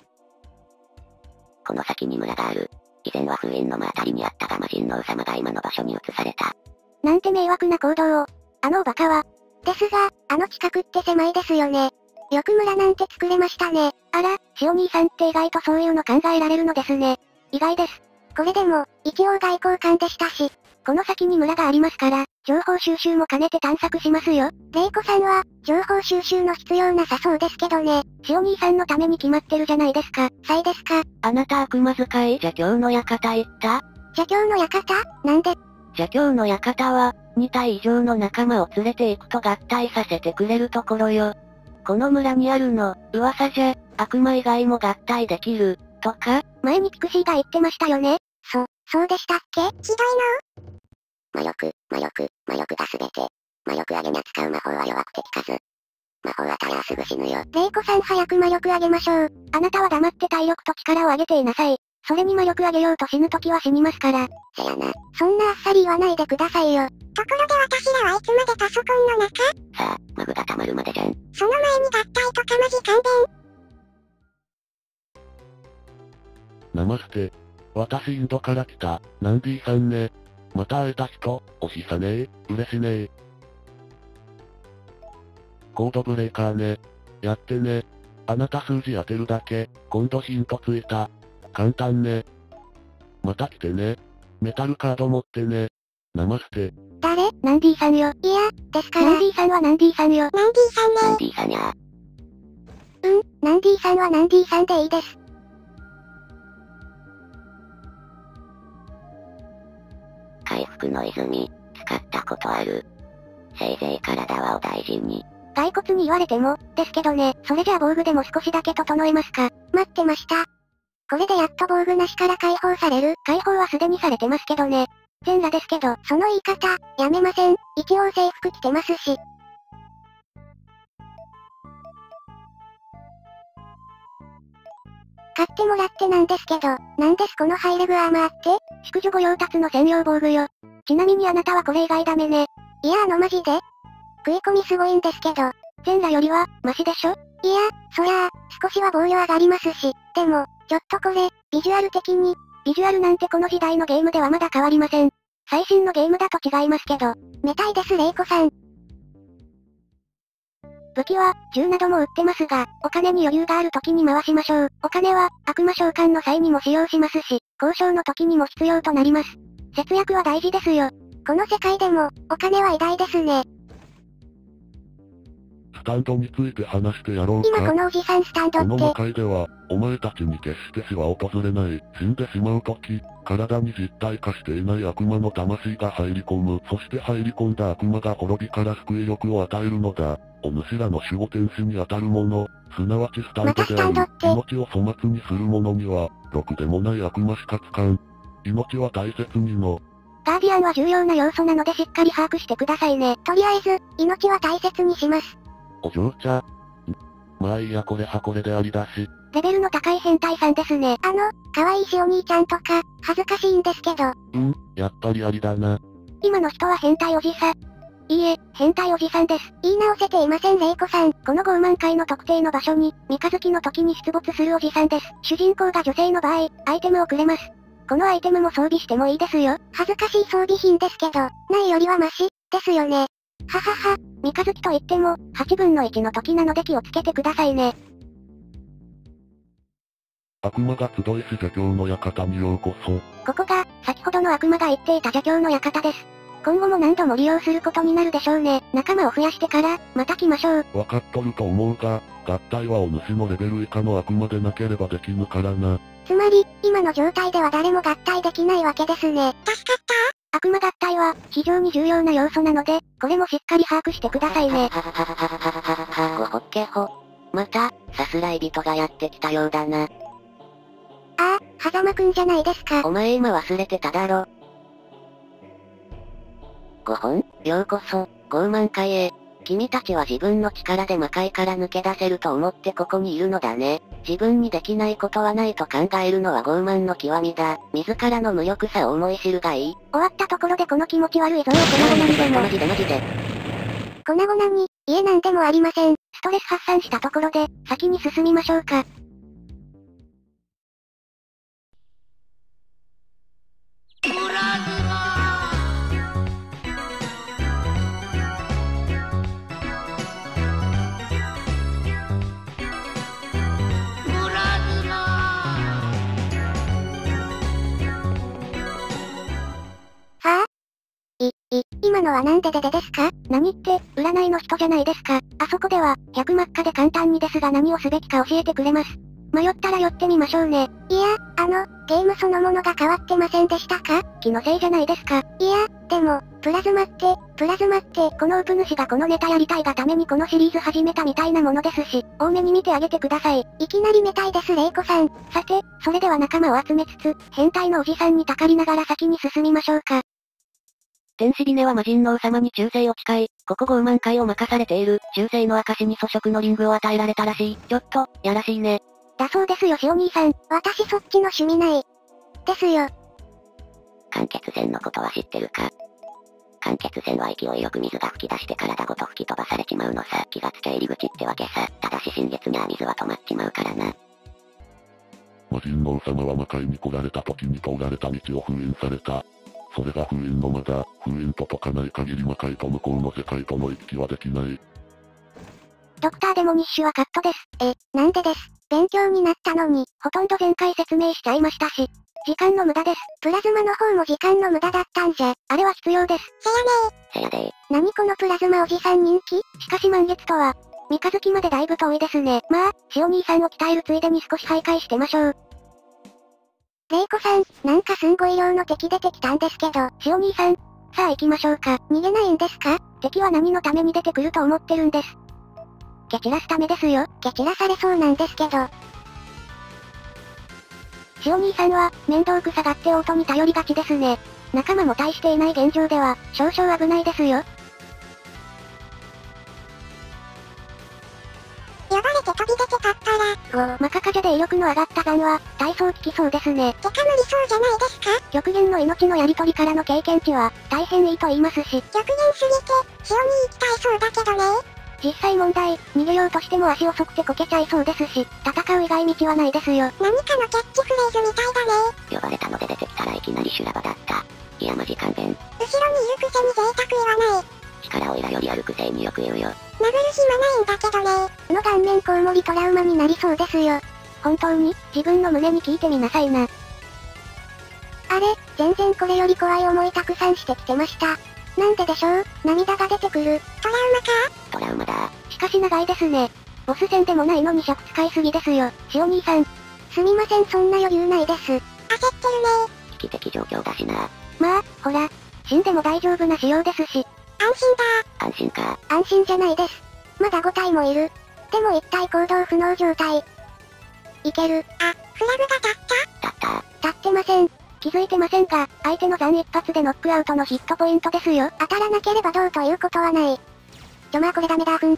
この先に村がある。以前は封印の間あたりにあったが魔人の王様が今の場所に移された。 なんて迷惑な行動を。あのおバカは。ですが、あの近くって狭いですよね。よく村なんて作れましたね。あら、塩兄さんって意外とそういうの考えられるのですね。意外です。これでも、一応外交官でしたし、この先に村がありますから、情報収集も兼ねて探索しますよ。レイコさんは、情報収集の必要なさそうですけどね。塩兄さんのために決まってるじゃないですか。さいですか。 あなた悪魔使い邪教の館行った？ 邪教の館？なんで？ 邪教の館は、に体以上の仲間を連れて行くと合体させてくれるところよ。この村にあるの、噂じゃ、悪魔以外も合体できる、とか？ 前にピクシーが言ってましたよね。そ、そうでしたっけ？ひどいの？ 魔力、魔力、魔力がすべて。魔力上げに使う魔法は弱くて効かず。魔法当たりゃすぐ死ぬよ。 レイコさん早く魔力上げましょう。あなたは黙って体力と力を上げていなさい。それに魔力上げようと死ぬときは死にますから。 せやな。 そんなあっさり言わないでくださいよ。 ところで私らはいつまでパソコンの中？ さあ、マグが溜まるまでじゃん。 その前に合体とかマジ勘弁。 ナマステ。私インドから来た、ナンディさんね。また会えた人、おひさねー、嬉しねー。コードブレーカーね。やってね。あなた数字当てるだけ、今度ヒントついた。簡単ね。また来てね。メタルカード持ってね。ナマステ。 誰？ナンディさんよ。いや、ですから。ナンディさんはナンディさんよ。 ナンディさんね。 ナンディさんや。 うん、ナンディさんはナンディさんでいいです。 回復の泉、使ったことある。せいぜい体はお大事に。 骸骨に言われても、ですけどね、それじゃあ防具でも少しだけ整えますか。待ってました。これでやっと防具なしから解放される。解放はすでにされてますけどね。全裸ですけど、その言い方、やめません。一応制服着てますし。買ってもらってなんですけど、なんですこのハイレグアーマーって？宿女御用達の専用防具よ。ちなみにあなたはこれ以外ダメね。いやあのマジで食い込みすごいんですけど、全裸よりは、マシでしょ？いや、そりゃあ、少しは防御上がりますし、でも、ちょっとこれ、ビジュアル的に、ビジュアルなんてこの時代のゲームではまだ変わりません。最新のゲームだと違いますけど、めたいですレイコさん。武器は、銃なども売ってますが、お金に余裕がある時に回しましょう。お金は、悪魔召喚の際にも使用しますし、交渉の時にも必要となります。節約は大事ですよ。この世界でも、お金は偉大ですね。 スタンドについて話してやろうか。 今このおじさんスタンドって。 この魔界では、お前たちに決して死は訪れない。死んでしまうとき、体に実体化していない悪魔の魂が入り込む。そして入り込んだ悪魔が滅びから救い力を与えるのだ。お主らの守護天使に当たるもの、すなわちスタンドであり、命を粗末にする者には、ろくでもない悪魔しかつかん。命は大切にの。 ガーディアンは重要な要素なのでしっかり把握してくださいね。とりあえず、命は大切にします。 お嬢ちゃ。まあいいやこれはこれでありだし。 レベルの高い変態さんですね。あの、可愛いしお兄ちゃんとか、恥ずかしいんですけど。 うん、やっぱりありだな。 今の人は変態おじさん。いいえ、変態おじさんです。言い直せていませんレイコさん。この傲慢会の特定の場所に、三日月の時に出没するおじさんです。主人公が女性の場合、アイテムをくれます。このアイテムも装備してもいいですよ。恥ずかしい装備品ですけど、ないよりはマシ、ですよね。ははは、三日月といっても、はちぶんのいちの時なので気をつけてくださいね。 悪魔が集いし邪教の館にようこそ。 ここが、先ほどの悪魔が言っていた邪教の館です。今後も何度も利用することになるでしょうね。仲間を増やしてから、また来ましょう。 わかっとると思うが、合体はお主のレベル以下の悪魔でなければできぬからな。 つまり、今の状態では誰も合体できないわけですね。 助かった悪魔合体は、非常に重要な要素なので、これもしっかり把握してくださいね。 ごほっけほ。また、さすらい人がやってきたようだな。 ああ、狭間くんじゃないですか。 お前今忘れてただろ。ごほん、ようこそ、傲慢会へ。君たちは自分の力で魔界から抜け出せると思ってここにいるのだね。自分にできないことはないと考えるのは傲慢の極みだ。自らの無力さを思い知るがいい。 終わったところでこの気持ち悪いぞよ粉々にでも。 マジでマジで。 粉々に、いえなんでもありません。 ストレス発散したところで、先に進みましょうか。はぁ、い、い、今のはなんでででですか？何って、占いの人じゃないですか。あそこでは、ひゃくマッカで簡単にですが何をすべきか教えてくれます。迷ったら寄ってみましょうね。いや、あの、ゲームそのものが変わってませんでしたか？気のせいじゃないですか。いや、でも、プラズマって、プラズマって、このウプ主がこのネタやりたいがためにこのシリーズ始めたみたいなものですし、多めに見てあげてください。いきなりめたいです、レイコさん。さて、それでは仲間を集めつつ、変態のおじさんにたかりながら先に進みましょうか。 天使ビネは魔人の王様に忠誠を誓い、ここごまんかいを任されている、忠誠の証に粗食のリングを与えられたらしい。ちょっと、やらしいね。 だそうですよ、しお兄さん。私そっちの趣味ない。ですよ。 間欠泉のことは知ってるか？間欠泉は勢いよく水が吹き出して体ごと吹き飛ばされちまうのさ。気がつきゃ入り口ってわけさ。ただし新月には水は止まっちまうからな。 魔人の王様は魔界に来られた時に通られた道を封印された。それが封印の間だ。封印と解かない限り魔界と向こうの世界との行き来はできない。 ドクターデモニッシュはカットです。え、なんでです。勉強になったのに、ほとんど前回説明しちゃいましたし。時間の無駄です。プラズマの方も時間の無駄だったんじゃ。あれは必要です。 せやねー。せやでー。 何このプラズマおじさん人気？しかし満月とは、三日月までだいぶ遠いですね。まあ、しお兄さんを鍛えるついでに少し徘徊してましょう。レイコさん、なんかすんごい量の敵出てきたんですけど、しお兄さん。さあ行きましょうか。逃げないんですか？敵は何のために出てくると思ってるんです。蹴散らすためですよ。蹴散らされそうなんですけど。しお兄さんは、面倒くさがってオートに頼りがちですね。仲間も大していない現状では、少々危ないですよ。 呼ばれて飛び出てたったら、 ご、マカカジャで威力の上がったガンは、体操効きそうですね。 てか無理そうじゃないですか？ 極限の命のやり取りからの経験値は、大変いいと言いますし。 極限すぎて、潮に行きたいそうだけどね。 実際問題、逃げようとしても足遅くてこけちゃいそうですし、戦う以外道はないですよ。 何かのキャッチフレーズみたいだね。 呼ばれたので出てきたらいきなり修羅場だった。いやマジ勘弁。 後ろにいるくせに贅沢言わない。 力をいらよりあるくせによく言うよ。 殴る暇ないんだけどね。 の顔面コウモリトラウマになりそうですよ。本当に、自分の胸に聞いてみなさいな。あれ、全然これより怖い思いたくさんしてきてました。なんででしょう？涙が出てくる。 トラウマか？ トラウマだ。 しかし長いですね。ボス戦でもないのに尺使いすぎですよ、しお兄さん。すみません、そんな余裕ないです。焦ってるね。 危機的状況だしな。 まあ、ほら、死んでも大丈夫な仕様ですし。 安心だ。安心か。 安心じゃないです。まだご体もいる。でも一体行動不能状態。いける。 あ、フラグが立った？ 立った。 立ってません。気づいてませんが、相手の残一発でノックアウトのヒットポイントですよ。当たらなければどうということはない。ちょまあこれダメだふん。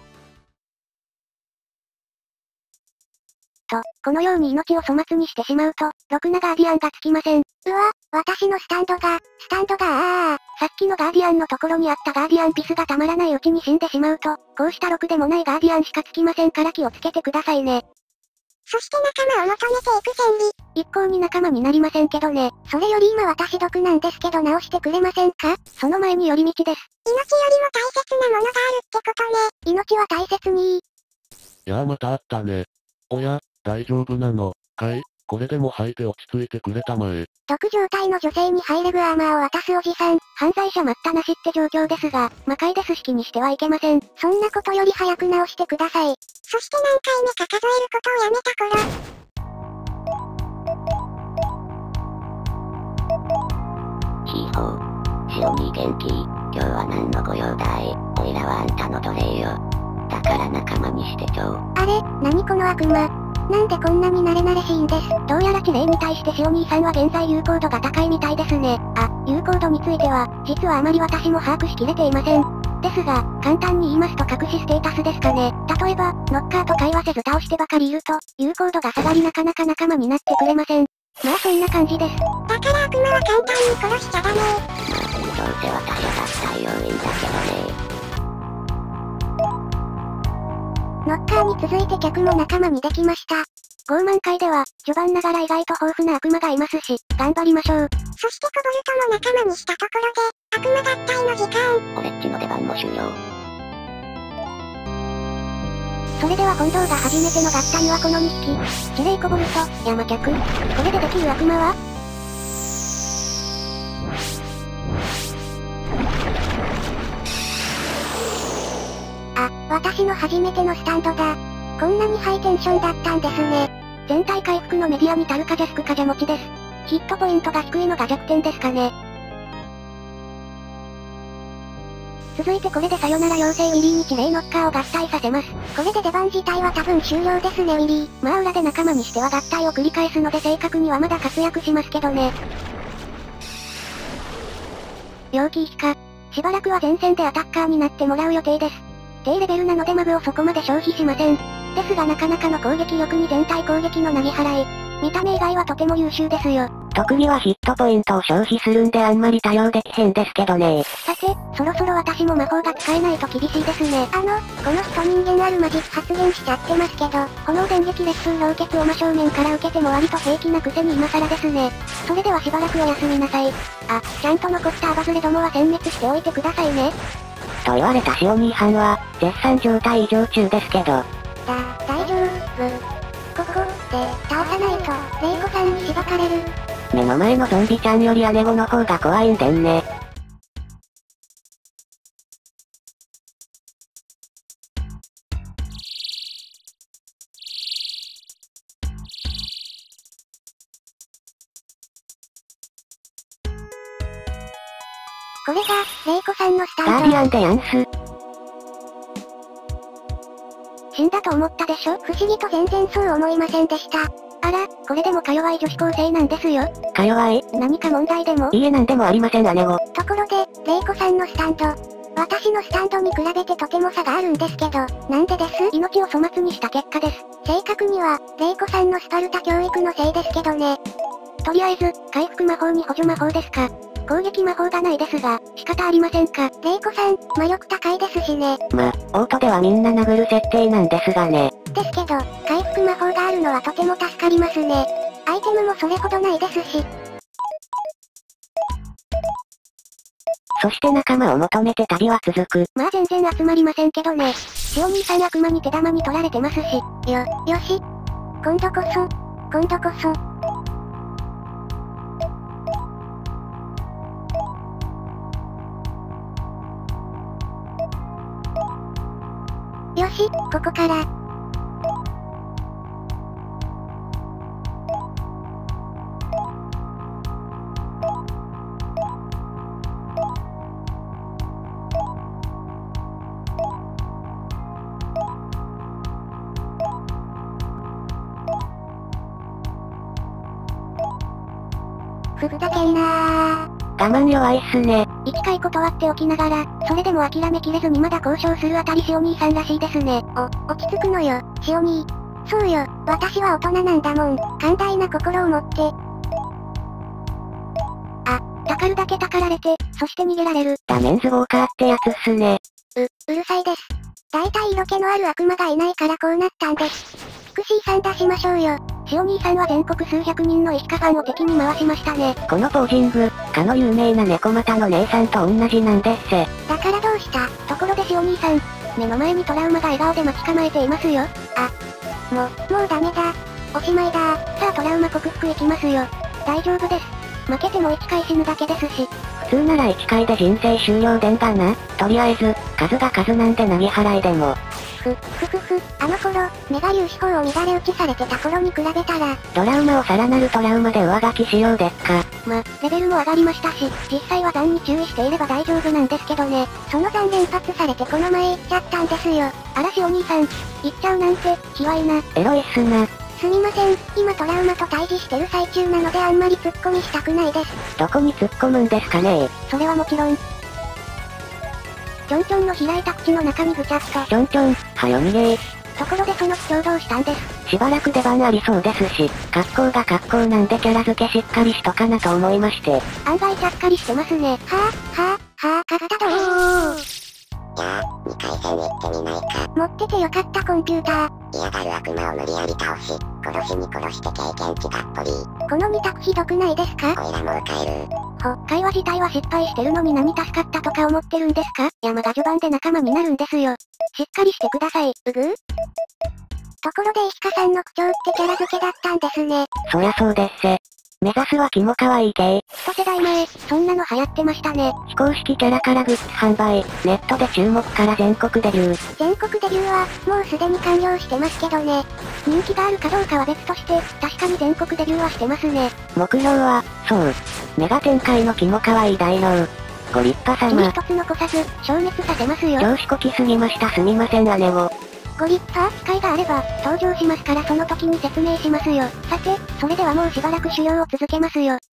と、このように命を粗末にしてしまうと、ろくなガーディアンがつきません。うわ、私のスタンドが、スタンドがああ、さっきのガーディアンのところにあったガーディアンピスがたまらないうちに死んでしまうと、こうしたろくでもないガーディアンしかつきませんから気をつけてくださいね。 そして仲間を求めていく戦利。 一向に仲間になりませんけどね。それより今私毒なんですけど直してくれませんか？その前に寄り道です。 命よりも大切なものがあるってことね。 命は大切に。 いやーまたあったね。おや、大丈夫なのかい？これでも吐いて落ち着いてくれたまえ。 毒状態の女性にハイレグアーマーを渡すおじさん。犯罪者待ったなしって状況ですが、魔界で寿司にしてはいけません。そんなことより早く直してください。 そして何回目か数えることをやめた頃。 ヒーホー。シオニー元気？今日は何のご用だい？おいらはあんたの奴隷よ。だから仲間にしてちょう。 あれ、何この悪魔。なんでこんなに慣れ慣れしいんです。どうやら地霊に対してシオ兄さんは現在有効度が高いみたいですね。あ、有効度については、実はあまり私も把握しきれていません。ですが、簡単に言いますと隠しステータスですかね。例えば、ノッカーと会話せず倒してばかりいると、有効度が下がりなかなか仲間になってくれません。まあそんな感じです。 だから悪魔は簡単に殺しちゃダメ。 まあ、どうせ私がしたい要因だけどね。 ノッカーに続いて客も仲間にできました。傲慢会では、序盤ながら意外と豊富な悪魔がいますし、頑張りましょう。 そしてコボルトも仲間にしたところで、悪魔合体の時間。 俺っちの出番も終了。 それでは本堂が初めての合体はこのにひき。ジェレイコボルト、山客。これでできる悪魔はあ、私の初めてのスタンドだ。こんなにハイテンションだったんですね。全体回復のメディアにタルカジャスクカジャ持ちです。ヒットポイントが低いのが弱点ですかね。続いてこれでさよなら妖精ウィリーに地霊ノッカーを合体させます。これで出番自体は多分終了ですねウィリー。まあ裏で仲間にしては合体を繰り返すので正確にはまだ活躍しますけどね。陽気以下。しばらくは前線でアタッカーになってもらう予定です。低レベルなのでマブをそこまで消費しません。ですがなかなかの攻撃力に全体攻撃の投げ払い。見た目以外はとても優秀ですよ。 特技はヒットポイントを消費するんであんまり多用できへんですけどね。 さて、そろそろ私も魔法が使えないと厳しいですね。あの、この人人間あるマジック発言しちゃってますけど、炎電撃烈風老血を真正面から受けても割と平気なくせに今更ですね。それではしばらくお休みなさい。あ、ちゃんと残ったアバズレどもは殲滅しておいてくださいね。 と言われたシオニー班は、絶賛状態異常中ですけど。だ、 大丈夫。ここ、で、倒さないと、レイコさんにしばかれる。 目の前のゾンビちゃんより姉子の方が怖いんでんね。 これが、レイコさんのスタンド。 ガーディアンでやんす。 死んだと思ったでしょ？不思議と全然そう思いませんでした。あら、これでもか弱い女子高生なんですよ。 か弱い？ 何か問題でも？ いいえなんでもありません姉子。 ところで、レイコさんのスタンド。私のスタンドに比べてとても差があるんですけど、なんでです？命を粗末にした結果です。正確には、レイコさんのスパルタ教育のせいですけどね。とりあえず、回復魔法に補助魔法ですか。攻撃魔法がないですが、仕方ありませんか。レイコさん、魔力高いですしね。 ま、オートではみんな殴る設定なんですがね。 ですけど、回復魔法があるのはとても助かりますね。アイテムもそれほどないですし。 そして仲間を求めて旅は続く。 まあ全然集まりませんけどね。シオ兄さん悪魔に手玉に取られてますし。よ、よし。今度こそ。今度こそ。よし、ここから。ふざけんなー。 我慢弱いっすね。 一回断っておきながら、それでも諦めきれずにまだ交渉するあたりシオ兄さんらしいですね。お、落ち着くのよ、シオ兄。そうよ、私は大人なんだもん。寛大な心を持って。あ、たかるだけたかられて、そして逃げられる。 ダメンズウォーカーってやつっすね。 う、うるさいです。大体色気のある悪魔がいないからこうなったんです。ピクシーさん出しましょうよ。シオ兄さんは全国数百人のイシカファンを敵に回しましたね。 このポージング、かの有名な猫又の姉さんと同じなんですせ。 だからどうした？ところでシオ兄さん、目の前にトラウマが笑顔で待ち構えていますよ。あ、もう、もうダメだ。おしまいだ。さあトラウマ克服いきますよ。大丈夫です。負けてもいっかい死ぬだけですし。 普通ならいっかいで人生終了でんがな。とりあえず、数が数なんで投げ払いでも。 ふ、ふふふ、あの頃、メガ粒子砲を乱れ打ちされてた頃に比べたら、 トラウマをさらなるトラウマで上書きしようでっか。 ま、レベルも上がりましたし、実際は残に注意していれば大丈夫なんですけどね。その残連発されてこの前行っちゃったんですよ。あらしお兄さん、行っちゃうなんて、卑猥な。 エロいっすな。 すみません、今トラウマと対峙してる最中なのであんまり突っ込みしたくないです。 どこに突っ込むんですかね。 それはもちろん。ちょんちょんの開いた口の中にぐちゃっと。 ちょんちょん、はよ逃げー。 ところでその共同したんです。 しばらく出番ありそうですし、格好が格好なんでキャラ付けしっかりしとかなと思いまして。 案外ちゃっかりしてますね。はぁ、はぁ、はぁ、かったどー。 やあ、にかい戦行ってみないか。 持っててよかったコンピューター。 嫌がる悪魔を無理やり倒し、殺しに殺して経験値たっぷり。 この二択ひどくないですか？ おいらもう帰る。 ほ、会話自体は失敗してるのに何助かったとか思ってるんですか？山が序盤で仲間になるんですよ。しっかりしてください、うぐー。ところで石川さんの口調ってキャラ付けだったんですね。 そりゃそうですせ。目指すはキモ可愛い系。 一世代前、そんなの流行ってましたね。 非公式キャラからグッズ販売、ネットで注目から全国デビュー。 全国デビューは、もうすでに完了してますけどね。人気があるかどうかは別として、確かに全国デビューはしてますね。 目標は、そう。メガ展開のキモ可愛い大老。ご立派様。 君一つ残さず、消滅させますよ。 調子こきすぎましたすみません姉を。 ご立派、機会があれば、登場しますからその時に説明しますよ。さて、それではもうしばらく修行を続けますよ。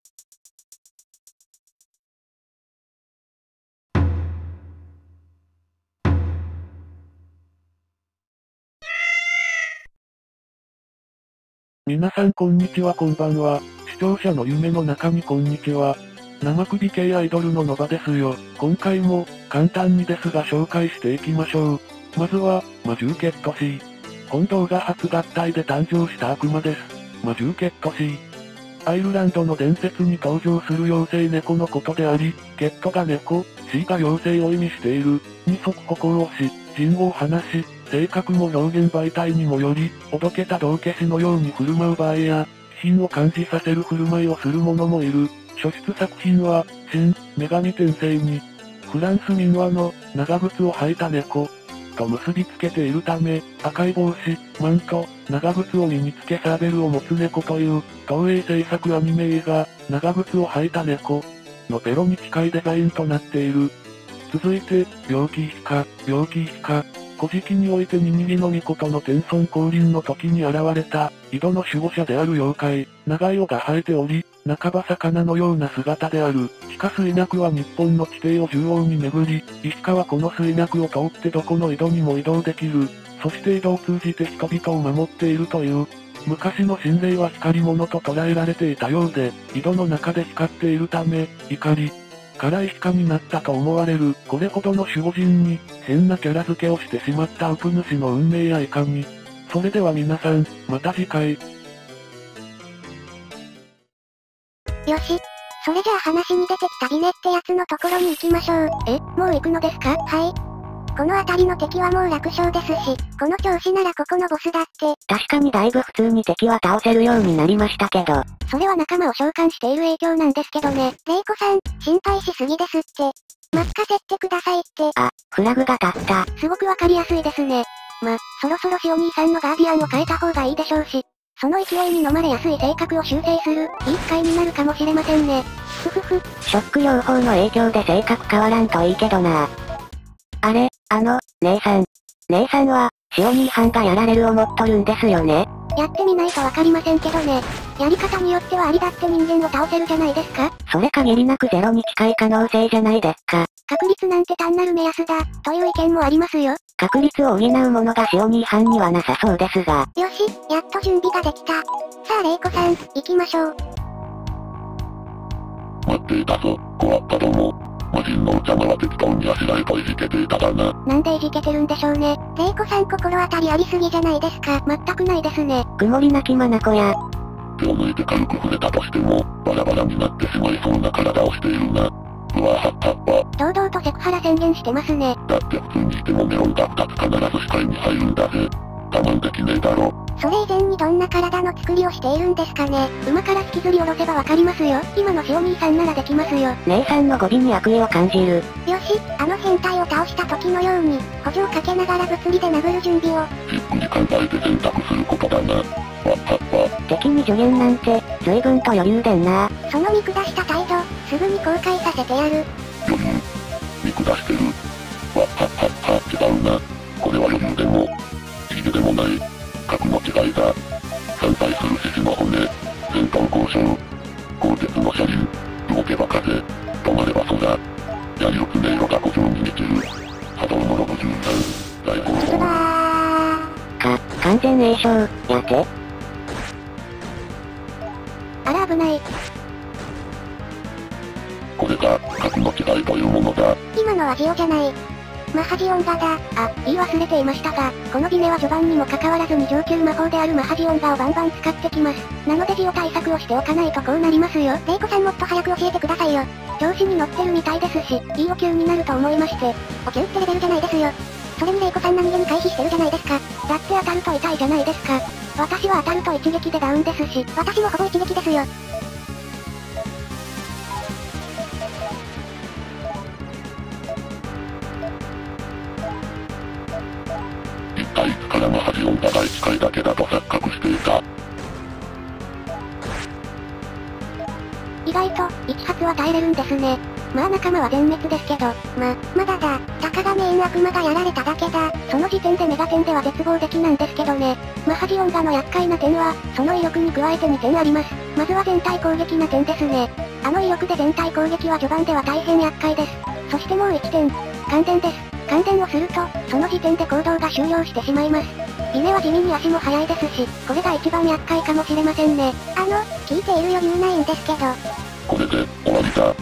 皆さんこんにちはこんばんは。視聴者の夢の中にこんにちは。生首系アイドルのノバですよ。今回も、簡単にですが紹介していきましょう。まずは、魔獣ケット C。本動画初合体で誕生した悪魔です。魔獣ケット C。アイルランドの伝説に登場する妖精猫のことであり、ケットが猫、C が妖精を意味している。二足歩行をし、陣を放し、性格も表現媒体にもより、おどけた道化師のように振る舞う場合や、気品を感じさせる振る舞いをする者もいる。初出作品は、新、女神転生に、フランス民話の、長靴を履いた猫、と結びつけているため、赤い帽子、マント、長靴を身につけサーベルを持つ猫という、東映制作アニメ映画、長靴を履いた猫、のペロに近いデザインとなっている。続いて、病気皮下、病気皮下。古事記においてニニギの巫女の天孫降臨の時に現れた、井戸の守護者である妖怪、長い尾が生えており、半ば魚のような姿である。しか水脈は日本の地底を縦横に巡り、石川はこの水脈を通ってどこの井戸にも移動できる。そして井戸を通じて人々を守っているという。昔の神霊は光り物と捉えられていたようで、井戸の中で光っているため、怒り、から石化になったと思われる。これほどの守護神に、変なキャラ付けをしてしまったウプ主の運命やいかに。それでは皆さん、また次回。 よし。それじゃあ話に出てきたビネってやつのところに行きましょう。え、もう行くのですか？はい。この辺りの敵はもう楽勝ですし、この調子ならここのボスだって。 確かにだいぶ普通に敵は倒せるようになりましたけど。 それは仲間を召喚している影響なんですけどね。レイコさん、心配しすぎですって。任せてくださいって。 あ、フラグが立った。 すごくわかりやすいですね。ま、そろそろシオ兄さんのガーディアンを変えた方がいいでしょうし。その勢いに飲まれやすい性格を修正する、いい機会になるかもしれませんね。ふふふ。 ショック療法の影響で性格変わらんといいけどな。あれ、あの、姉さん。姉さんは、シオ兄さんがやられる思っとるんですよね。 やってみないとわかりませんけどね。やり方によってはありだって人間を倒せるじゃないですか。 それ限りなくゼロに近い可能性じゃないですか。 確率なんて単なる目安だ、という意見もありますよ。 確率を補うものがシオ兄さんにはなさそうですが。 よし、やっと準備ができた。さあレイコさん、行きましょう。 待っていたぞ、コアッパども。魔人のお邪魔は適当にあしらいといじけていたがな。 なんでいじけてるんでしょうね。レイコさん心当たりありすぎじゃないですか。全くないですね。 曇りなき眼や。 手を抜いて軽く触れたとしても、バラバラになってしまいそうな体をしているな。うわはっはっは。 堂々とセクハラ宣言してますね。 だって普通にしてもメロンがふたつ必ず視界に入るんだぜ。我慢できねえだろ。 それ以前にどんな体の作りをしているんですかね。馬から引きずり下ろせばわかりますよ。今のシオ兄さんならできますよ。 姉さんの語尾に悪意を感じる。 よし、あの変態を倒した時のように、補助をかけながら物理で殴る準備を。 じっくり考えて選択することだな。わっはっは。 敵に助言なんて、随分と余裕でんな。 その見下した態度、すぐに公開させてやる。 余裕見下してる。わっはっはっは、違うな。これは余裕でも、いいででもない。格の違いだ。参拝する獅子の骨、戦闘交渉、鋼鉄の車輪、動けば風、止まれば空、槍をつね色が五条に満ちる。波動のろくじゅうさん、大砲。 ズバー。 か、完全栄唱、やて。 あら危ない。 これが、格の違いというものだ。 今のはジオじゃない。 マハジオンガだ。あ、言い忘れていましたが、このビネは序盤にもかかわらずに上級魔法であるマハジオンガをバンバン使ってきます。なのでジオ対策をしておかないとこうなりますよ。レイコさんもっと早く教えてくださいよ。調子に乗ってるみたいですし、いいお級になると思いまして。お級ってレベルじゃないですよ。それにレイコさん何気に回避してるじゃないですか。だって当たると痛いじゃないですか。私は当たると一撃でダウンですし、私もほぼ一撃ですよ。 一体いつからマハジオンガがいっかいだけだと錯覚していた。 意外と、一発は耐えれるんですね。まあ仲間は全滅ですけど、ま、まだだ、たかがメイン悪魔がやられただけだ。その時点でメガテンでは絶望的なんですけどね。マハジオンガの厄介な点は、その威力に加えてにてんあります。まずは全体攻撃な点ですね。あの威力で全体攻撃は序盤では大変厄介です。そしてもういってん。感電です。感電をすると、その時点で行動が終了してしまいます。ビネは地味に足も速いですし、これが一番厄介かもしれませんね。あの、聞いている余裕ないんですけど。 これで、終わりだ。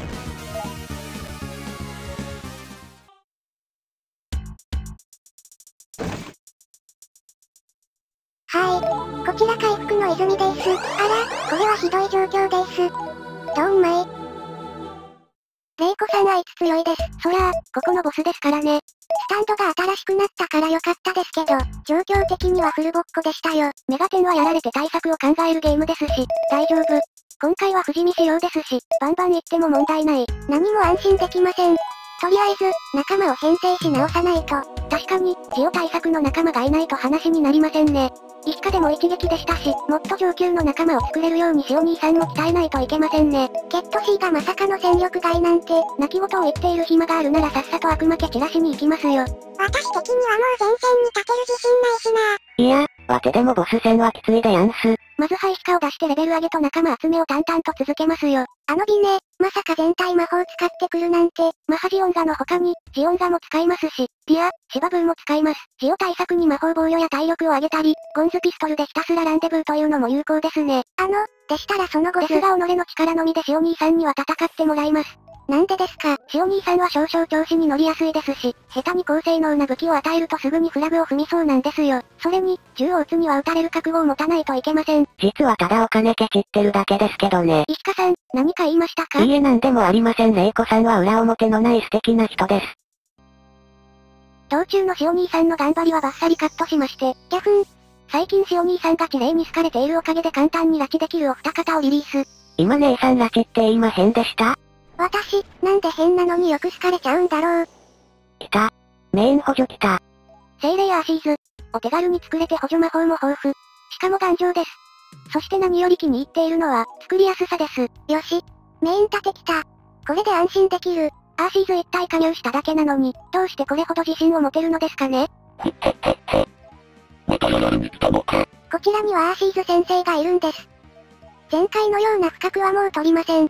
はい。こちら回復の泉です。あら、これはひどい状況です。ドンマイ。レイコさんあいつ強いです。そりゃあ、ここのボスですからね。スタンドが新しくなったから良かったですけど、状況的にはフルボッコでしたよ。メガテンはやられて対策を考えるゲームですし、大丈夫。今回は不死身仕様ですし、バンバン行っても問題ない。何も安心できません。とりあえず、仲間を編成し直さないと。確かに、ジオ対策の仲間がいないと話になりませんね。石下でも一撃でしたし、もっと上級の仲間を作れるようにシオ兄さんも鍛えないといけませんね。ケット C がまさかの戦力外なんて、泣き言を言っている暇があるならさっさと悪魔家散らしに行きますよ。 私的にはもう前線に立てる自信ないしな。 いや、わてでもボス戦はきついでやんす。 まずハイヒカを出してレベル上げと仲間集めを淡々と続けますよ。あのビネ、まさか全体魔法使ってくるなんて、マハジオンガの他に、ジオンガも使いますし、リア、シバブーも使います。ジオ対策に魔法防御や体力を上げたり、ゴンズピストルでひたすらランデブーというのも有効ですね。あの、でしたらその後ですが己の力のみでシオ兄さんには戦ってもらいます。なんでですか？シオ兄さんは少々調子に乗りやすいですし、下手に高性能な武器を与えるとすぐにフラグを踏みそうなんですよ。それに、銃を撃つには撃たれる覚悟を持たないといけません。 実はただお金ケチってるだけですけどね。 石川さん、何か言いましたか？ いいえなんでもありません。レイコさんは裏表のない素敵な人です。 道中のシオ兄さんの頑張りはバッサリカットしまして、ギャフン。最近シオ兄さんが地霊に好かれているおかげで簡単に拉致できるお二方をリリース。 今姉さん拉致って言いまへんでした？ 私、なんで変なのによく好かれちゃうんだろう。 来た。メイン補助来た。 精霊アーシーズ。お手軽に作れて補助魔法も豊富。しかも頑丈です。そして何より気に入っているのは、作りやすさです。よし。メイン立てきた。これで安心できる。アーシーズ一体加入しただけなのに、どうしてこれほど自信を持てるのですかね？ ふっはっはっは。またやられに来たのか。 こちらにはアーシーズ先生がいるんです。前回のような不覚はもう取りません。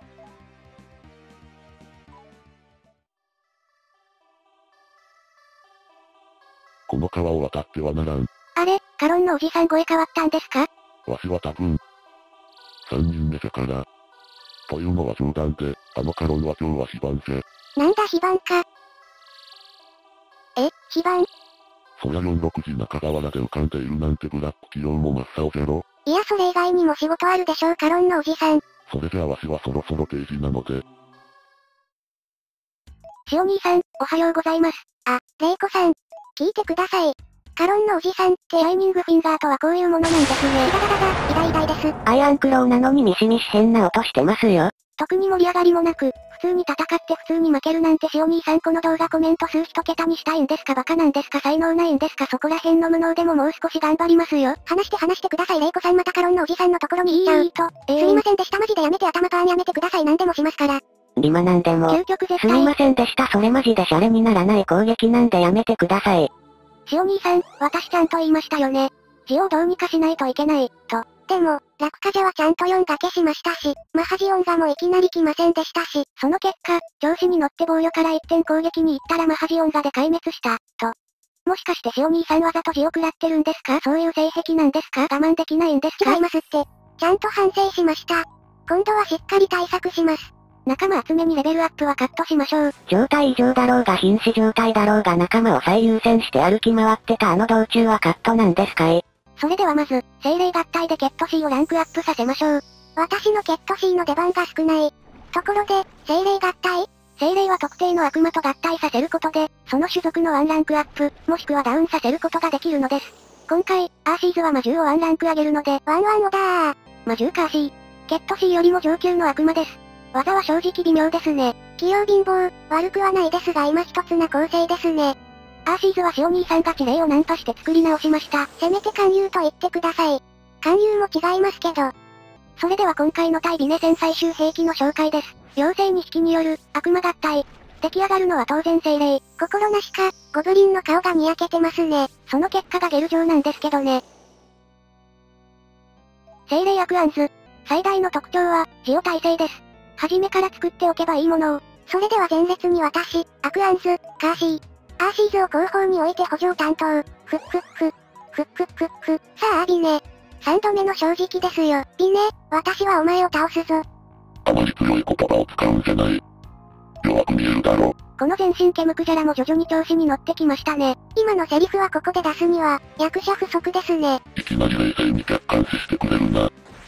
この川を渡ってはならん。 あれ、カロンのおじさん声変わったんですか？ わしは多分、三人目じゃから。というのは冗談で、あのカロンは今日は非番ぜ。 なんだ非番か。え、非番？ そりゃよんろく時中河原で浮かんでいるなんてブラック企業も真っ青ゼロ。 いやそれ以外にも仕事あるでしょうカロンのおじさん。 それじゃあわしはそろそろ定時なので。 シオ兄さん、おはようございます。あ、レイコさん。聞いてください。カロンのおじさんってシャイニングフィンガーとはこういうものなんですね。イダダダダ、イダイダイです。 アイアンクローなのにミシミシ変な音してますよ。 特に盛り上がりもなく、普通に戦って普通に負けるなんてシオ兄さんこの動画コメント数一桁にしたいんですかバカなんですか才能ないんですかそこら辺の無能でももう少し頑張りますよ。話して話してくださいレイコさんまたカロンのおじさんのところに行っちゃう。いいと、えー、すみませんでしたマジでやめて頭パーンやめてください何でもしますから。 リマなんでも。 究極絶対。 すみませんでしたそれマジでシャレにならない攻撃なんでやめてください。 シオ兄さん、私ちゃんと言いましたよね。ジオをどうにかしないといけない、と。でも、ラクカジャはちゃんとよん掛けしましたし、マハジオンガもいきなり来ませんでしたし、その結果、調子に乗って防御から一点攻撃に行ったらマハジオンガで壊滅した、と。もしかしてシオ兄さんわざとジオ食らってるんですかそういう性癖なんですか我慢できないんですか違いますって。ちゃんと反省しました。今度はしっかり対策します。 仲間集めにレベルアップはカットしましょう。 状態異常だろうが瀕死状態だろうが仲間を最優先して歩き回ってたあの道中はカットなんですかい？ それではまず、精霊合体でケット C をランクアップさせましょう。私のケット C の出番が少ない。ところで、精霊合体？精霊は特定の悪魔と合体させることで、その種族のワンランクアップ、もしくはダウンさせることができるのです。今回、アーシーズは魔獣をワンランク上げるので、ワンワンオダー。魔獣かアーシー。ケット C よりも上級の悪魔です。技は正直微妙ですね。器用貧乏、悪くはないですが今一つな構成ですね。アーシーズはシオ兄さんが地霊をナンパして作り直しました。せめて勧誘と言ってください。勧誘も違いますけど。それでは今回の対ビネ戦最終兵器の紹介です。妖精に匹による、悪魔合体。出来上がるのは当然精霊。心なしか、ゴブリンの顔がにやけてますね。その結果がゲル状なんですけどね。精霊アクアンズ。最大の特徴は、ジオ耐性です。初めから作っておけばいいものを。それでは前列に私、アクアンズ、カーシー。アーシーズを後方に置いて補助担当。ふっふっふ。ふっふっふっふ。さあビネ。三度目の正直ですよ。ビネ、私はお前を倒すぞ。 あまり強い言葉を使うんじゃない。弱く見えるだろ。 この全身ケムクジャラも徐々に調子に乗ってきましたね。今のセリフはここで出すには、役者不足ですね。 いきなり冷静に客観視してくれるな。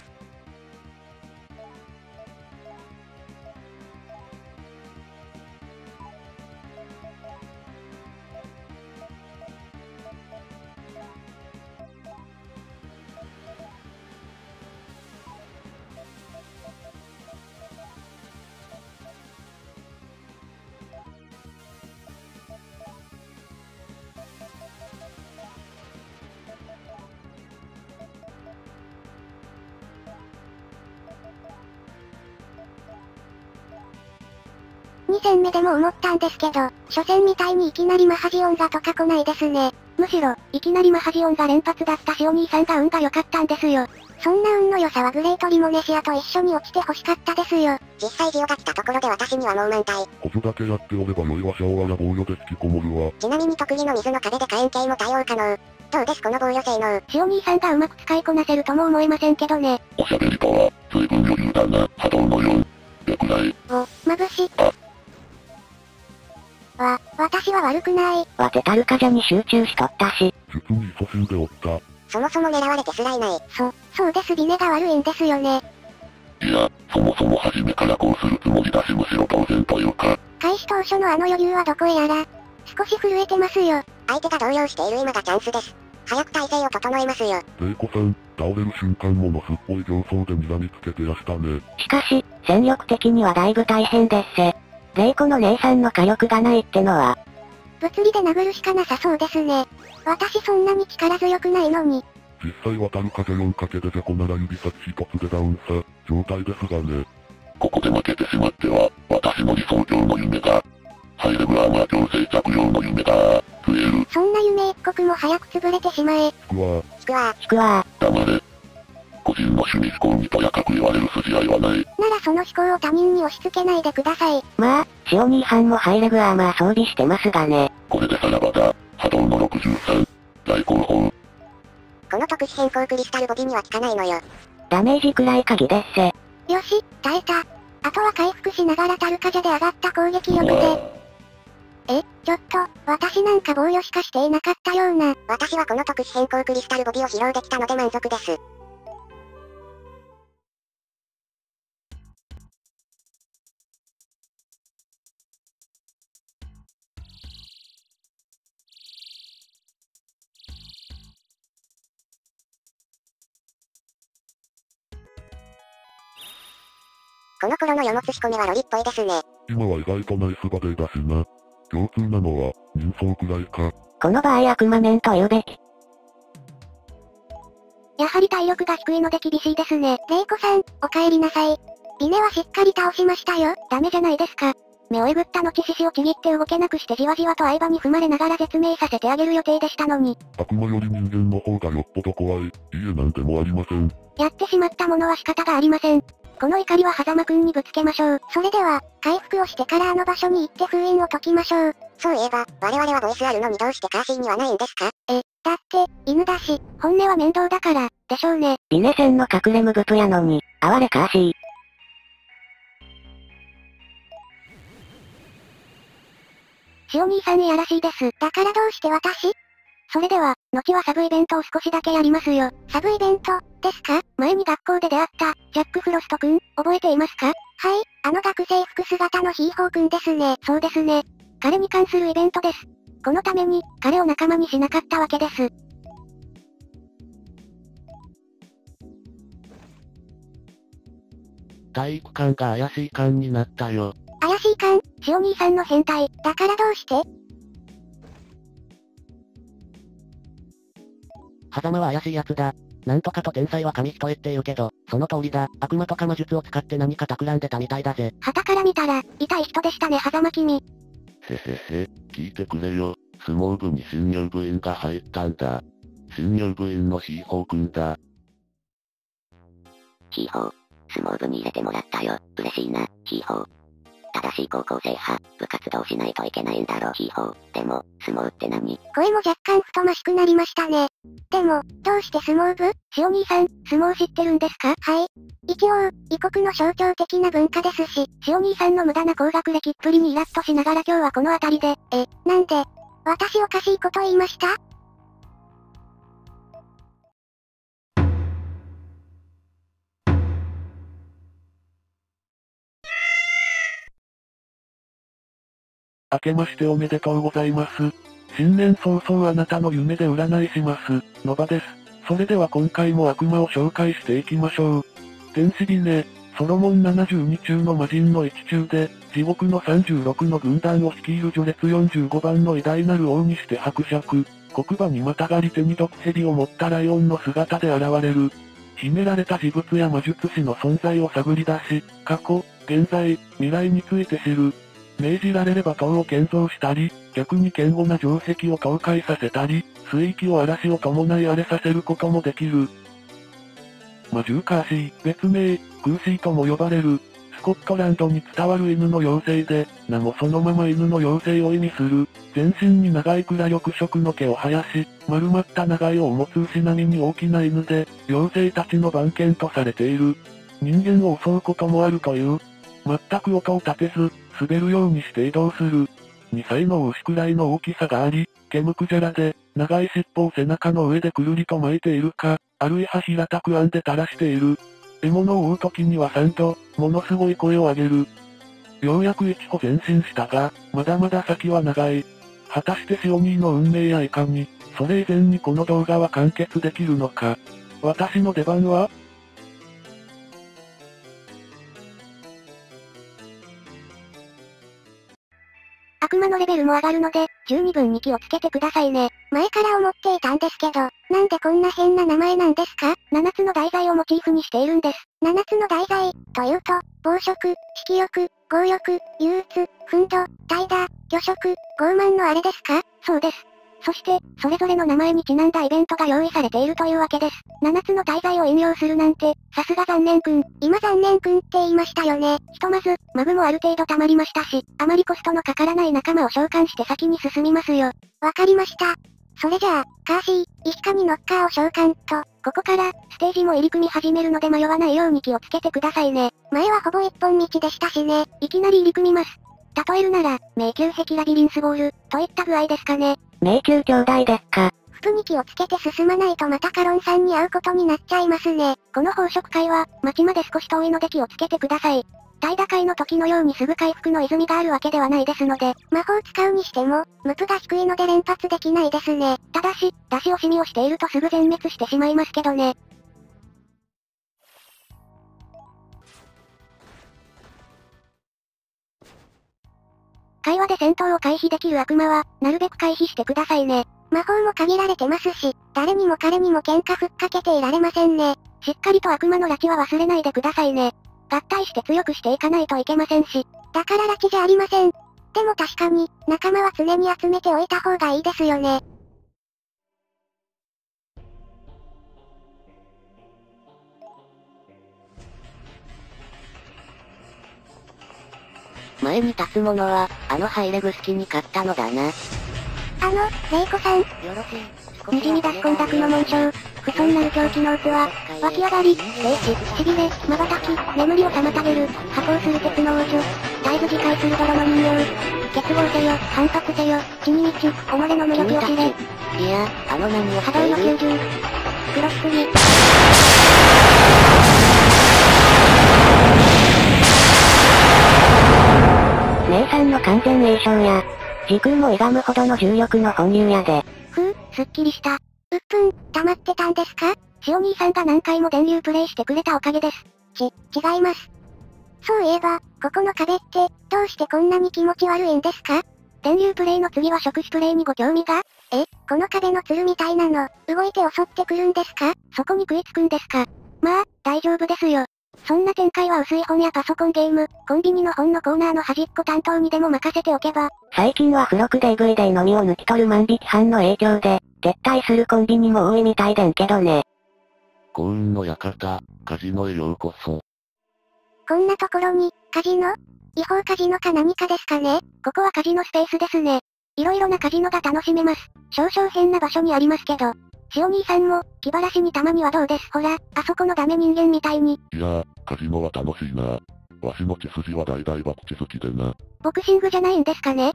に戦目でも思ったんですけど、初戦みたいにいきなりマハジオンザとか来ないですね。むしろ、いきなりマハジオンザ連発だったシオ兄さんが運が良かったんですよ。そんな運の良さはグレートリモネシアと一緒に落ちて欲しかったですよ。 実際ジオが来たところで私にはもう満タイ。 補助だけやっておればノイはシャオアや防御で引きこもるわ。 ちなみに特技の水の壁で火炎系も対応可能。どうですこの防御性能。 シオ兄さんがうまく使いこなせるとも思えませんけどね。 おしゃべりパワー、随分余裕だな。波動のよん。略大。 お、眩しい。 あ。 わ、私は悪くない。 わてタルカジャに集中しとったし。 実に勤しんでおった。 そもそも狙われてすらいない。 そ、そうですビネが悪いんですよね。 いや、そもそも初めからこうするつもりだしむしろ当然というか。 開始当初のあの余裕はどこへやら。少し震えてますよ。 相手が動揺している今がチャンスです。早く体勢を整えますよ。 レイコさん、倒れる瞬間ものすっぽい形相で睨みつけてやしたね。 しかし、戦力的にはだいぶ大変ですせ。レイコの姉さんの火力がないってのは。 物理で殴るしかなさそうですね。私そんなに力強くないのに。 実際渡る風よんかけでゼコなら指先一つでダウンさ、状態ですがね。ここで負けてしまっては、私の理想郷の夢が、ハイレブアーマー強制着用の夢が、増える。 そんな夢一刻も早く潰れてしまえ。 引くわ。 引くわ。引くわ。 黙れ。個人の趣味思考にとやかく言われる筋合いはない。 ならその思考を他人に押し付けないでください。 まあ、シオ兄さんもハイレグアーマー装備してますがね。 これでさらばだ。波動のろくじゅうさん。大後方。 この特殊変更クリスタルボディには効かないのよ。ダメージくらい鍵ですせ。 よし、耐えた。あとは回復しながらタルカジャで上がった攻撃力で。え、ちょっと、私なんか防御しかしていなかったような。 私はこの特殊変更クリスタルボディを披露できたので満足です。この頃の世もつし込みはロリっぽいですね。 今は意外とナイスバデーだしな。共通なのは、人相くらいか。 この場合悪魔面と言うべき。 やはり体力が低いので厳しいですね。レイコさん、お帰りなさい。ビネはしっかり倒しましたよ。ダメじゃないですか。目をえぐった後獅子をちぎって動けなくしてじわじわと相場に踏まれながら絶命させてあげる予定でしたのに。 悪魔より人間の方がよっぽど怖い。いいえなんてもありません。 やってしまったものは仕方がありません。この怒りは狭間くんにぶつけましょう。それでは、回復をしてからあの場所に行って封印を解きましょう。 そういえば、我々はボイスあるのにどうしてカーシーにはないんですか？ え、だって、犬だし、本音は面倒だから、でしょうね。 ビネ戦の隠れムブプやのに、哀れカーシー。 塩兄さんいやらしいです。だからどうして私？それでは、後はサブイベントを少しだけやりますよ。サブイベント、ですか？前に学校で出会った、ジャック・フロストくん、覚えていますか？はい、あの学生服姿のヒーホーくんですね。そうですね。彼に関するイベントです。このために、彼を仲間にしなかったわけです。 体育館が怪しい館になったよ。 怪しい館？塩兄さんの変態。だからどうして？ 狭間は怪しい奴だ。なんとかと天才は紙一重って言うけど、その通りだ。悪魔とか魔術を使って何か企んでたみたいだぜ。 旗から見たら、痛い人でしたね、狭間君。 へへへ、聞いてくれよ。相撲部に新入部員が入ったんだ。新入部員のヒーホーくんだ。 ヒーホー、相撲部に入れてもらったよ。嬉しいな、ヒーホー。正しい高校生派、部活動しないといけないんだろ、ヒーホー。でも、相撲って何？ 声も若干太ましくなりましたね。でも、どうして相撲部？塩兄さん、相撲知ってるんですか？はい。一応、異国の象徴的な文化ですし、塩兄さんの無駄な高学歴っぷりにイラッとしながら今日はこの辺りで、え、なんで、私おかしいこと言いました？ 明けましておめでとうございます。新年早々あなたの夢で占いします。の場です。それでは今回も悪魔を紹介していきましょう。天使ギネ、ソロモンななじゅうに中の魔人のいち中で、地獄のさんじゅうろくの軍団を率いる序列よんじゅうごばんの偉大なる王にして伯爵。黒馬にまたがり手に毒蛇を持ったライオンの姿で現れる。秘められた事物や魔術師の存在を探り出し、過去、現在、未来について知る。命じられれば塔を建造したり、逆に堅固な城壁を倒壊させたり、水域を嵐を伴い荒れさせることもできる。魔獣カーシー、別名、クーシーとも呼ばれる、スコットランドに伝わる犬の妖精で、名もそのまま犬の妖精を意味する。全身に長い黒緑色の毛を生やし、丸まった長い尾を持つ牛並みに大きな犬で、妖精たちの番犬とされている。人間を襲うこともあるという。全く音を立てず、滑るようにして移動する。にさいの牛くらいの大きさがあり、毛むくじゃらで、長い尻尾を背中の上でくるりと巻いているか、あるいは平たく編んで垂らしている。獲物を追う時にはさんど、ものすごい声を上げる。ようやく一歩前進したが、まだまだ先は長い。果たして塩兄の運命やいかに、それ以前にこの動画は完結できるのか。私の出番は？ 悪魔のレベルも上がるので、十二分に気をつけてくださいね。前から思っていたんですけど、なんでこんな変な名前なんですか？七つの大罪をモチーフにしているんです。七つの大罪、というと、暴食、色欲、強欲、憂鬱、憤怒、怠惰、虚食、傲慢のあれですか？そうです。そして、それぞれの名前にちなんだイベントが用意されているというわけです。七つの大罪を引用するなんて、さすが残念くん。今残念くんって言いましたよね。ひとまず、マグもある程度溜まりましたし、あまりコストのかからない仲間を召喚して先に進みますよ。わかりました。それじゃあ、カーシー、石川にノッカーを召喚と、ここから、ステージも入り組み始めるので迷わないように気をつけてくださいね。前はほぼ一本道でしたしね。いきなり入り組みます。例えるなら、迷宮壁ラビリンスボール、といった具合ですかね。 迷宮兄弟ですか。 服に気をつけて進まないとまたカロンさんに会うことになっちゃいますね。この宝飾会は、街まで少し遠いので気をつけてください。大打開の時のようにすぐ回復の泉があるわけではないですので、魔法使うにしても、ムプが低いので連発できないですね。ただし、出し惜しみをしているとすぐ全滅してしまいますけどね。会話で戦闘を回避できる悪魔は、なるべく回避してくださいね。魔法も限られてますし、誰にも彼にも喧嘩ふっかけていられませんね。しっかりと悪魔の拉致は忘れないでくださいね。合体して強くしていかないといけませんし。だから拉致じゃありません。でも確かに、仲間は常に集めておいた方がいいですよね。 前に立つ者は、あのハイレグ式に勝ったのだな。 あの、レイコさん。 よろしい。 滲み出す混濁の紋章。不損なる狂気の器。湧き上がり、停止、しびれ、瞬き、眠りを妨げる、破壊する鉄の王女。絶えず自戒する泥の人形。 結合せよ、反発せよ、地に道、己の無力を知れ。 いや、あの何を波動のきゅうじゅう。クロスクリ。 姉さんの完全栄唱や、時空も歪むほどの重力の本流やで。 ふう、すっきりした。うっぷん、溜まってたんですか？塩兄さんが何回も電流プレイしてくれたおかげです。ち、違います。そういえば、ここの壁って、どうしてこんなに気持ち悪いんですか？電流プレイの次は触手プレイにご興味が？え、この壁のツルみたいなの、動いて襲ってくるんですか？そこに食いつくんですか？まあ、大丈夫ですよ。そんな展開は薄い本やパソコンゲーム、コンビニの本のコーナーの端っこ担当にでも任せておけば。 最近は付録 ディーブイディー のみを抜き取る万引き犯の影響で、撤退するコンビニも多いみたいでんけどね。 幸運の館、カジノへようこそ。 こんなところに、カジノ？違法カジノか何かですかね？ここはカジノスペースですね。いろいろなカジノが楽しめます。少々変な場所にありますけど。塩兄さんも、気晴らしにたまにはどうです？ほら、あそこのダメ人間みたいに。 いやー、カジノは楽しいな。わしの血筋は大々博打好きでな。 ボクシングじゃないんですかね？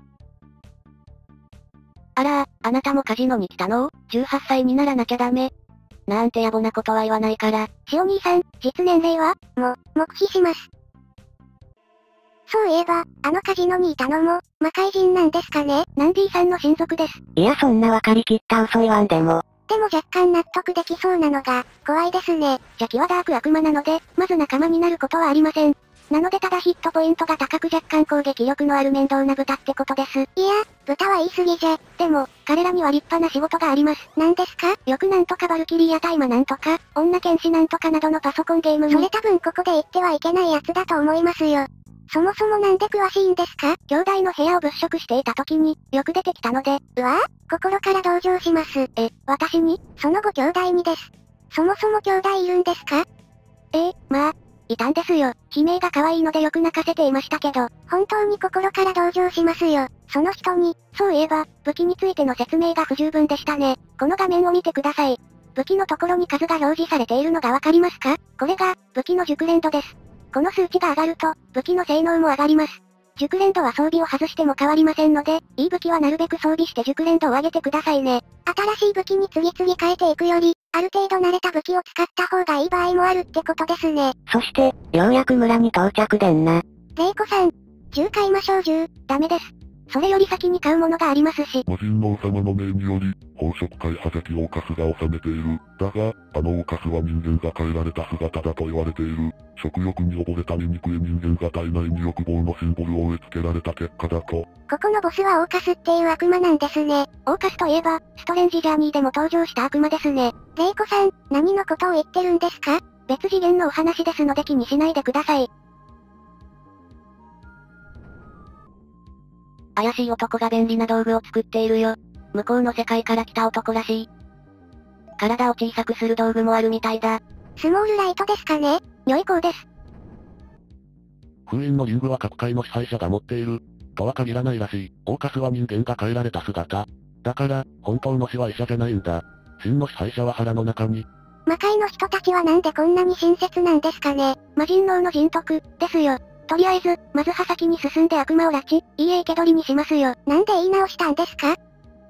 あらー、あなたもカジノに来たの？ じゅうはっさいにならなきゃダメ。なんて野暮なことは言わないから。 塩兄さん、実年齢は？も、黙秘します。そういえば、あのカジノにいたのも、魔界人なんですかね？ナンディさんの親族です。 いやそんな分かりきった嘘言わんでも。 でも若干納得できそうなのが、怖いですね。邪気はダーク悪魔なので、まず仲間になることはありません。なのでただヒットポイントが高く若干攻撃力のある面倒な豚ってことです。いや、豚は言い過ぎじゃ。でも、彼らには立派な仕事があります。何ですか？よくなんとかバルキリーやタイマなんとか、女剣士なんとかなどのパソコンゲームに。それ多分ここで言ってはいけないやつだと思いますよ。そもそもなんで詳しいんですか？兄弟の部屋を物色していた時に、よく出てきたので、うわぁ、心から同情します。え、私に？その後兄弟にです。そもそも兄弟いるんですか？ええ、まあ、いたんですよ。悲鳴が可愛いのでよく泣かせていましたけど、本当に心から同情しますよ。その人に、そういえば、武器についての説明が不十分でしたね。この画面を見てください。武器のところに数が表示されているのがわかりますか？これが、武器の熟練度です。この数値が上がると、武器の性能も上がります。熟練度は装備を外しても変わりませんので、いい武器はなるべく装備して熟練度を上げてくださいね。新しい武器に次々変えていくより、ある程度慣れた武器を使った方がいい場合もあるってことですね。 そして、ようやく村に到着でんな。 レイコさん、銃買いましょう銃。ダメです。それより先に買うものがありますし。 魔人の王様の命により、宝飾界ハゼキオーカスが治めている。だが、あのオーカスは人間が変えられた姿だと言われている。食欲に溺れた醜い人間が体内に欲望のシンボルを植え付けられた結果だと。ここのボスはオーカスっていう悪魔なんですね。オーカスといえば、ストレンジジャーニーでも登場した悪魔ですね。レイコさん、何のことを言ってるんですか？別次元のお話ですので気にしないでください。 怪しい男が便利な道具を作っているよ。向こうの世界から来た男らしい。体を小さくする道具もあるみたいだ。 スモールライトですかね？如意光です。 封印のリングは各界の支配者が持っている。とは限らないらしい。オーカスは人間が変えられた姿。だから、本当の死は医者じゃないんだ。真の支配者は腹の中に。 魔界の人たちはなんでこんなに親切なんですかね？魔人王の人徳、ですよ。とりあえず、まず刃先に進んで悪魔を拉致、いい生け捕りにしますよ。なんで言い直したんですか？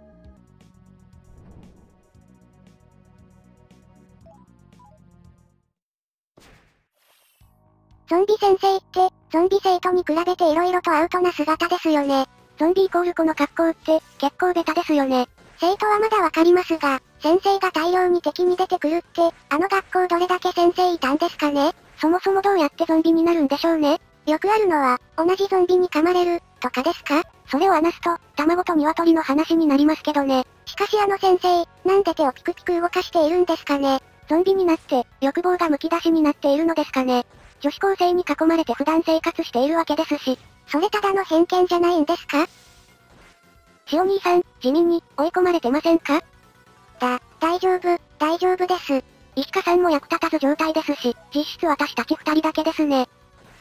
ゾンビ先生って、ゾンビ生徒に比べて色々とアウトな姿ですよね。ゾンビイコールこの格好って、結構ベタですよね。生徒はまだわかりますが、先生が大量に敵に出てくるって、あの学校どれだけ先生いたんですかね？そもそもどうやってゾンビになるんでしょうね。よくあるのは、同じゾンビに噛まれる、とかですか？それを話すと、卵と鶏の話になりますけどね。しかしあの先生、なんで手をピクピク動かしているんですかね？ゾンビになって、欲望がむき出しになっているのですかね？女子高生に囲まれて普段生活しているわけですし、それただの偏見じゃないんですか？塩兄さん、地味に、追い込まれてませんか？だ、大丈夫、大丈夫です。石川さんも役立たず状態ですし、実質私たち二人だけですね。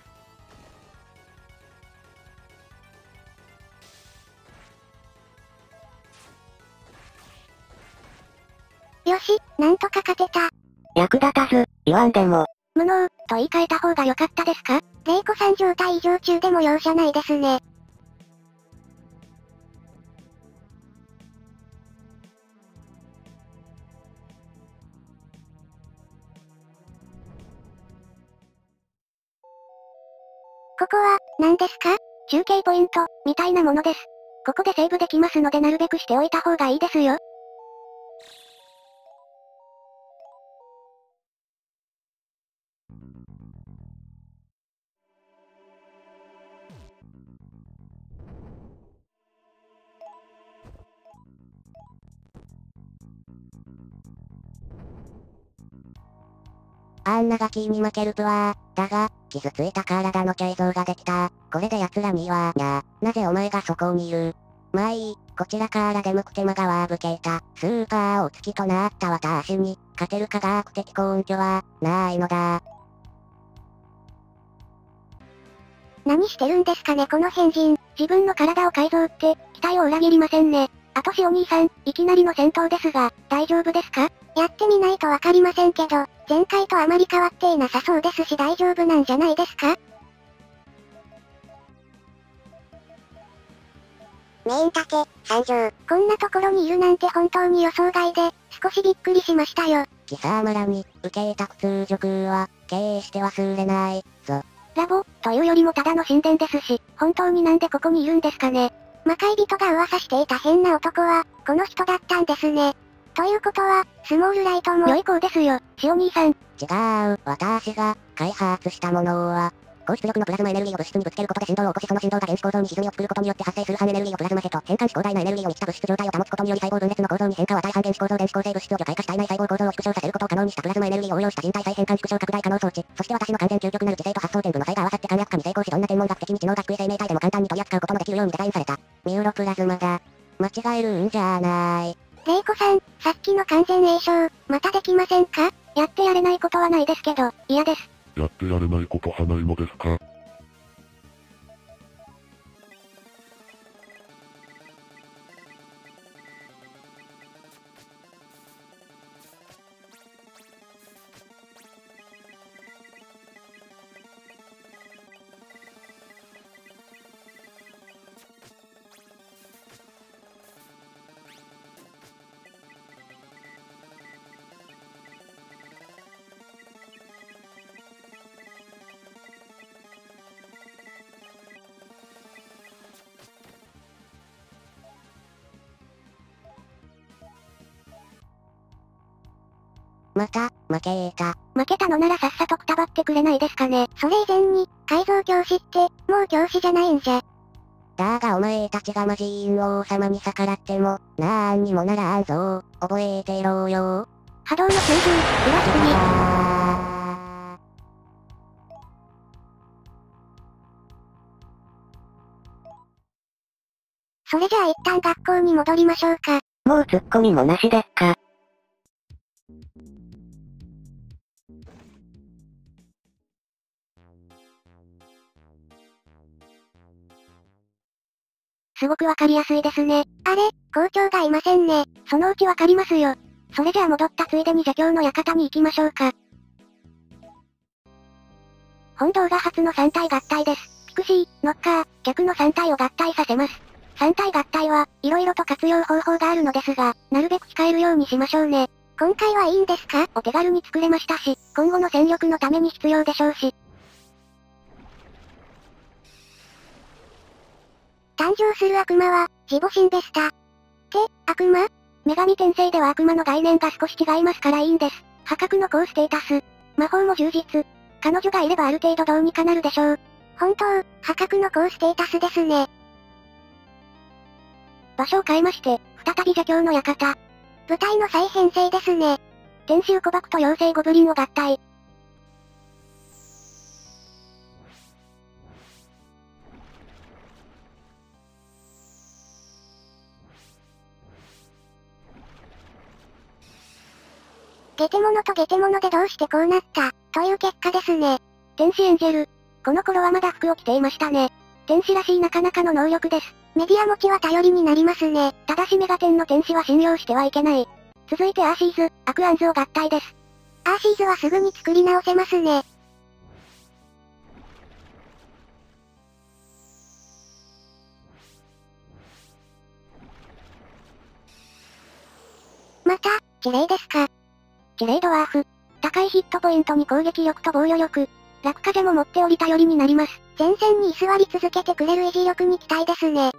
よし、なんとか勝てた。 役立たず、言わんでも。 無能、と言い換えた方が良かったですか？レイコさん状態異常中でも容赦ないですね。 ここは、何ですか？中継ポイント、みたいなものです。ここでセーブできますのでなるべくしておいた方がいいですよ。 あんなガキに負けるとは、だが、傷ついた体の形状ができた。これで奴らには、にゃ、なぜお前がそこにいる？まあいい、こちらから出向く手間がワーブケータ、スーパーお月となった私に、勝てる科学的根拠は、ないのだ。 何してるんですかねこの変人。自分の体を改造って、期待を裏切りませんね。あとしお兄さん、いきなりの戦闘ですが、大丈夫ですか？やってみないとわかりませんけど、前回とあまり変わっていなさそうですし大丈夫なんじゃないですか？ メイン盾、参上。 こんなところにいるなんて本当に予想外で、少しびっくりしましたよ。 貴様らに、受けた苦痛辱は、決して忘れないぞ。 ラボ、というよりもただの神殿ですし、本当になんでここにいるんですかね。魔界人が噂していた変な男は、この人だったんですね。ということは、スモールライトも良い子ですよ、しお兄さん。違う、私が、開発したものは、高出力のプラズマエネルギーを物質にぶつけることで振動を起こしその振動が原子構造に歪みを作ることによって発生する反エネルギーをプラズマへと変換し広大なエネルギーを満ちた物質状態を保つことにより細胞分裂の構造に変化を与え反原子構造電子構成物質を除外化した体内細胞構造を縮小させることを可能にしたプラズマエネルギーを応用した人体再変換縮小拡大可能装置。そして私の完全究極なる知性と発想天部の差異が合わさって簡略化に成功しどんな天文学的に知能学位生命体でも簡単に取り扱うことのできるようにデザインされた。ミューロプラズマだ。間違えるんじゃない。 レイコさん、さっきの完全栄唱、またできませんか？やってやれないことはないですけど、嫌です。 やってやれないことはないのですか？ また、負けた。 負けたのならさっさとくたばってくれないですかね。それ以前に、改造教師って、もう教師じゃないんじゃ。 だがお前たちが魔人王様に逆らっても、なんにもならんぞ。覚えてろよ。 波動の水準、プラスに。それじゃあ一旦学校に戻りましょうか。 もうツッコミもなしですか？ すごくわかりやすいですね。あれ、校長がいませんね。そのうちわかりますよ。それじゃあ戻ったついでに邪教の館に行きましょうか。本動画初のさん体合体です。ピクシー、ノッカー、客のさん体を合体させます。さん体合体は、色々と活用方法があるのですが、なるべく控えるようにしましょうね。今回はいいんですか？お手軽に作れましたし、今後の戦力のために必要でしょうし。誕生する悪魔は、ジボシンベスタ。って、悪魔？女神転生では悪魔の概念が少し違いますからいいんです。破格の高ステータス。魔法も充実。彼女がいればある程度どうにかなるでしょう。本当、破格の高ステータスですね。場所を変えまして、再び邪教の館。舞台の再編成ですね。天使ウコバクと妖精ゴブリンを合体。ゲテモノとゲテモノでどうしてこうなった、という結果ですね。天使エンジェル。この頃はまだ服を着ていましたね。天使らしいなかなかの能力です。メディア持ちは頼りになりますね。ただしメガテンの天使は信用してはいけない。続いてアーシーズ、アクアンズを合体です。アーシーズはすぐに作り直せますね。また、綺麗ですか？キレイドワーフ。高いヒットポイントに攻撃力と防御力。落下者も持っており頼りになります。 前線に居座り続けてくれる維持力に期待ですね。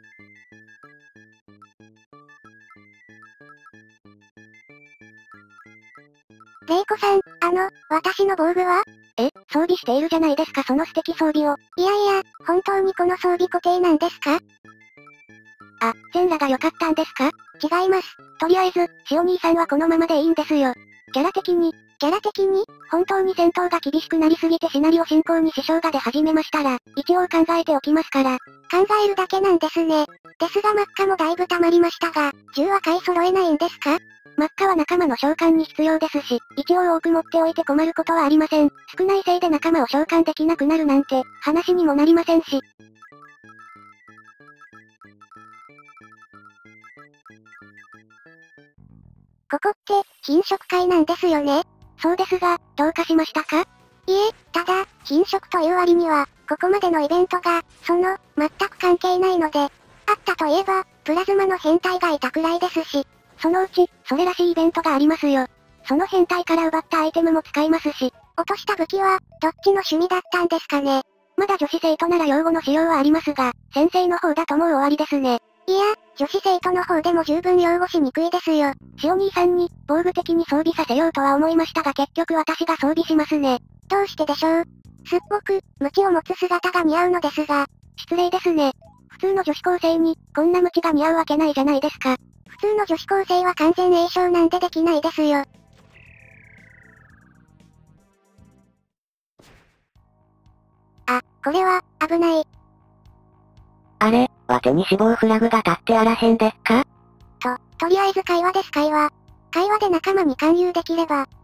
レイコさん、あの、私の防具は？ え、装備しているじゃないですかその素敵装備を。 いやいや、本当にこの装備固定なんですか？ あ、全裸が良かったんですか？ 違います。 とりあえず、シオ兄さんはこのままでいいんですよ。キャラ的に、 キャラ的に？ 本当に戦闘が厳しくなりすぎてシナリオ進行に支障が出始めましたら、一応考えておきますから。 考えるだけなんですね。ですが真っ赤もだいぶ溜まりましたが、銃は買い揃えないんですか？ 真っ赤は仲間の召喚に必要ですし、一応多く持っておいて困ることはありません。少ないせいで仲間を召喚できなくなるなんて、話にもなりませんし。 ここって、品色会なんですよね？ そうですが、どうかしましたか？ いえ、ただ、品色という割には、ここまでのイベントが、その、全く関係ないので、あったといえば、プラズマの変態がいたくらいですし、 そのうち、それらしいイベントがありますよ。その変態から奪ったアイテムも使いますし、 落とした武器は、どっちの趣味だったんですかね？ まだ女子生徒なら用語の使用はありますが、先生の方だともう終わりですね。 いや、女子生徒の方でも十分擁護しにくいですよ。 シオ兄さんに、防具的に装備させようとは思いましたが結局私が装備しますね。 どうしてでしょう？すっごく、鞭を持つ姿が似合うのですが、 失礼ですね。普通の女子高生に、こんな鞭が似合うわけないじゃないですか。 普通の女子高生は完全栄唱なんでできないですよ。あ、これは、危ない。 あれ、わてに死亡フラグが立ってあらへんでっか？ と、とりあえず会話です会話。会話で仲間に勧誘できれば。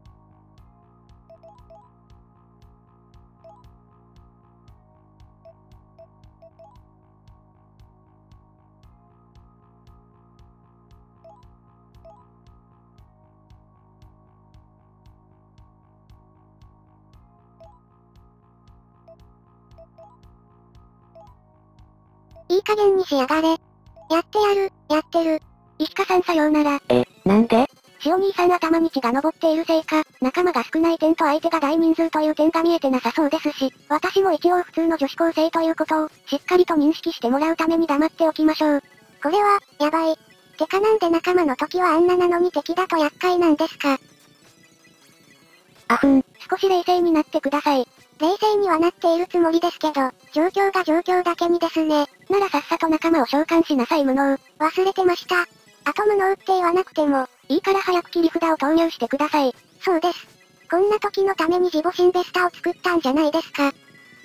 いい加減にしやがれ。やってやる、やってる。 石川さんさようなら。 え、なんで？ シオ兄さん頭に血が昇っているせいか、仲間が少ない点と相手が大人数という点が見えてなさそうですし、私も一応普通の女子高生ということを、しっかりと認識してもらうために黙っておきましょう。 これは、やばい。てかなんで仲間の時はあんななのに敵だと厄介なんですか？ あふん、少し冷静になってください。 冷静にはなっているつもりですけど、状況が状況だけにですね。 ならさっさと仲間を召喚しなさい無能。 忘れてました。あと無能って言わなくても、 いいから早く切り札を投入してください。 そうです。こんな時のためにジボシンベスタを作ったんじゃないですか。はい、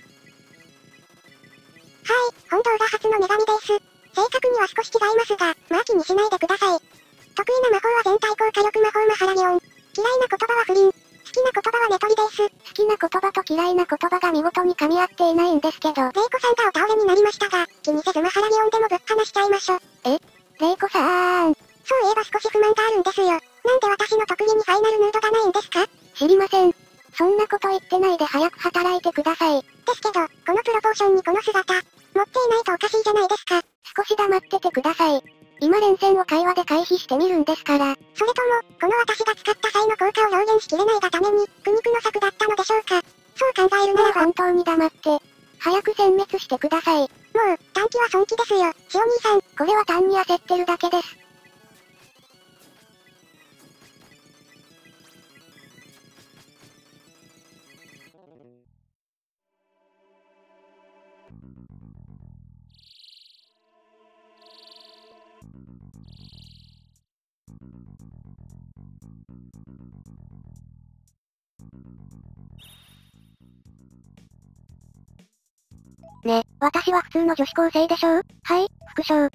本堂が初の女神です。正確には少し違いますが、まあ気にしないでください。得意な魔法は全体効果力魔法マハラギオン。嫌いな言葉は不倫。好きな言葉はネトリです。 好きな言葉と嫌いな言葉が見事に噛み合っていないんですけど。 レイコさんがお倒れになりましたが、気にせずマハラギオンでもぶっ放しちゃいましょ。 え？レイコさーん。 そういえば少し不満があるんですよ。なんで私の特技にファイナルヌードがないんですか？ 知りません。そんなこと言ってないで早く働いてください。 ですけど、このプロポーションにこの姿、持っていないとおかしいじゃないですか。 少し黙っててください。今連戦を会話で回避してみるんですから。 それとも、この私が使った際の効果を表現しきれないがために、苦肉の策だったのでしょうか。そう考えるならば本当に黙って、早く殲滅してください。もう、 短期は損期ですよ、シオ兄さん。 これは単に焦ってるだけです。ね、私は普通の女子高生でしょう？はい、副将。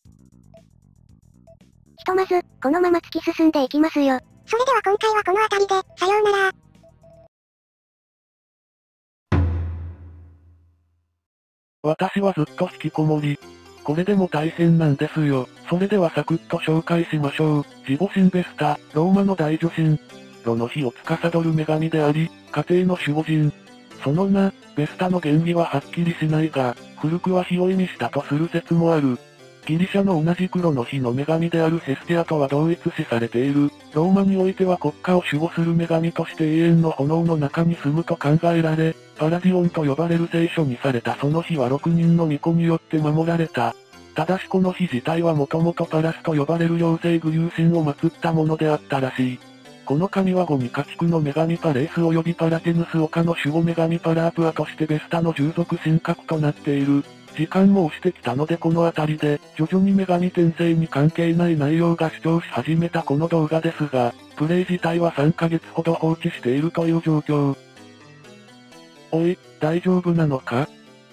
ひとまず、このまま突き進んでいきますよ。 それでは今回はこの辺りで、さようなら。 私はずっと引きこもり。これでも大変なんですよ。それではサクッと紹介しましょう。ジボシンベスタ、ローマの大女神。炉の火を司る女神であり、家庭の守護神。その名、ベスタの原理ははっきりしないが、古くは火を意味したとする説もある。 ギリシャの同じ黒の火の女神であるヘスティアとは同一視されている。ローマにおいては国家を守護する女神として永遠の炎の中に住むと考えられ、パラディオンと呼ばれる聖書にされたその火はろくにんの巫女によって守られた。ただしこの火自体はもともとパラスと呼ばれる妖精具有神を祀ったものであったらしい。この神はゴミ家畜の女神パレース及びパラテヌス丘の守護女神パラープアとしてベスタの従属神格となっている。時間も押してきたのでこの辺りで、徐々に女神転生に関係ない内容が主張し始めたこの動画ですが、プレイ自体はさんかげつほど放置しているという状況。おい、大丈夫なのか？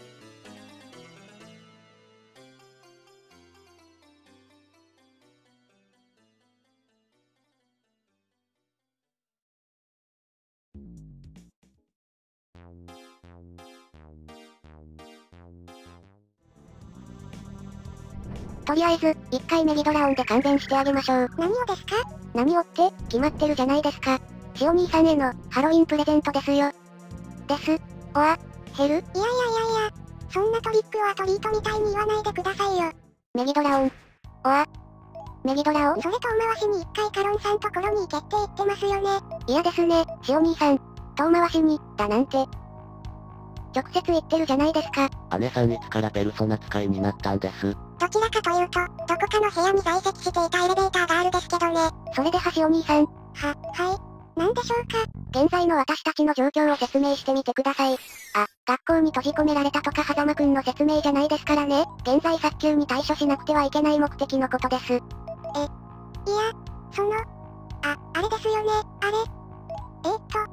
とりあえず、一回メリドラオンで勘弁してあげましょう。 何をですか？ 何をって、決まってるじゃないですか。シオ兄さんへの、ハロウィンプレゼントですよ。です。おわ、ヘル？いやいやいやいや、そんなトリックはトリートみたいに言わないでくださいよ。 メリドラオン。おわ。メリドラオン？ それ遠回しに一回カロンさんところに行けって言ってますよね。 嫌ですね、シオ兄さん。遠回しに、だなんて。直接言ってるじゃないですか。 姉さんいつからペルソナ使いになったんです？ どちらかというと、どこかの部屋に在籍していたエレベーターがあるですけどね。 それではシオ兄さん。は、 はい。なんでしょうか？ 現在の私たちの状況を説明してみてください。あ、学校に閉じ込められたとか狭間くんの説明じゃないですからね。現在早急に対処しなくてはいけない目的のことです。え、いや、 その、あ、あれですよね、あれ。えー、っと。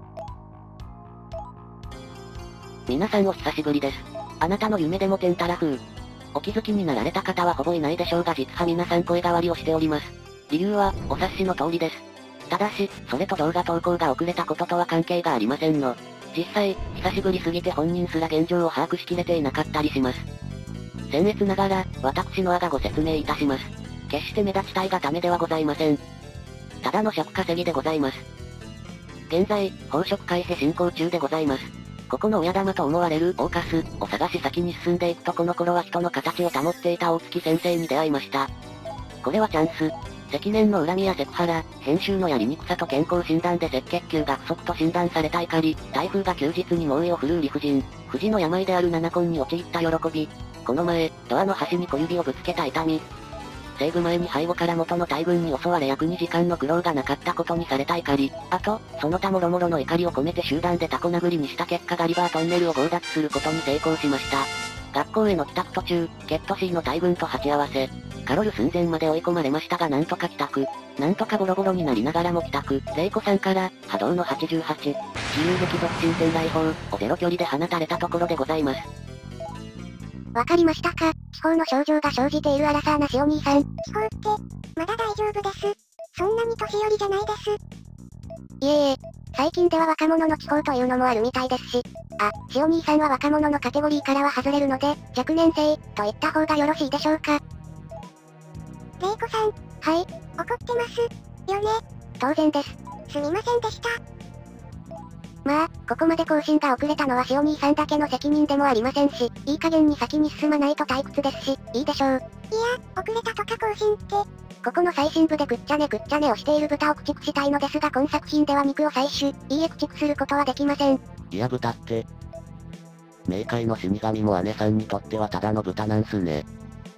皆さんお久しぶりです。あなたの夢でもテンタラ風。お気づきになられた方はほぼいないでしょうが実は皆さん声変わりをしております。理由は、お察しの通りです。ただし、それと動画投稿が遅れたこととは関係がありませんの。実際、久しぶりすぎて本人すら現状を把握しきれていなかったりします。僭越ながら、私のあがご説明いたします。決して目立ちたいがためではございません。ただの尺稼ぎでございます。現在、宝飾開閉進行中でございます。ここの親玉と思われるオーカスを探し先に進んでいくとこの頃は人の形を保っていた大月先生に出会いました。これはチャンス。積年の恨みやセクハラ、編集のやりにくさと健康診断で赤血球が不足と診断された怒り、台風が休日に猛威を振るう理不尽、不治の病である七婚に陥った喜び、この前、ドアの端に小指をぶつけた痛み、西部前に背後から元の大軍に襲われ約にじかんの苦労がなかったことにされた怒り、あと、その他もろもろの怒りを込めて集団でタコ殴りにした結果ガリバートンネルを強奪することに成功しました。学校への帰宅途中、ケットシーの大軍と鉢合わせ、カロル寸前まで追い込まれましたがなんとか帰宅、なんとかボロボロになりながらも帰宅、レイコさんから、波動のはちじゅうはち、自由撃属新戦来砲をゼロ距離で放たれたところでございます。 わかりましたか？地方の症状が生じているアラサーなシオ兄さん。 地方って、まだ大丈夫です。そんなに年寄りじゃないです。 いえいえ、最近では若者の地方というのもあるみたいですし。あ、シオ兄さんは若者のカテゴリーからは外れるので、若年性、と言った方がよろしいでしょうか。 レイコさん。 はい。 怒ってますよね。 当然です。 すみませんでした。 まあ、ここまで更新が遅れたのはシオ兄さんだけの責任でもありませんし、いい加減に先に進まないと退屈ですし、いいでしょう。いや、 遅れたとか更新って。 ここの最新部でくっちゃねくっちゃねをしている豚を駆逐したいのですが今作品では肉を採取、いいえ駆逐することはできません。 いや豚って。冥界の死神も姉さんにとってはただの豚なんすね。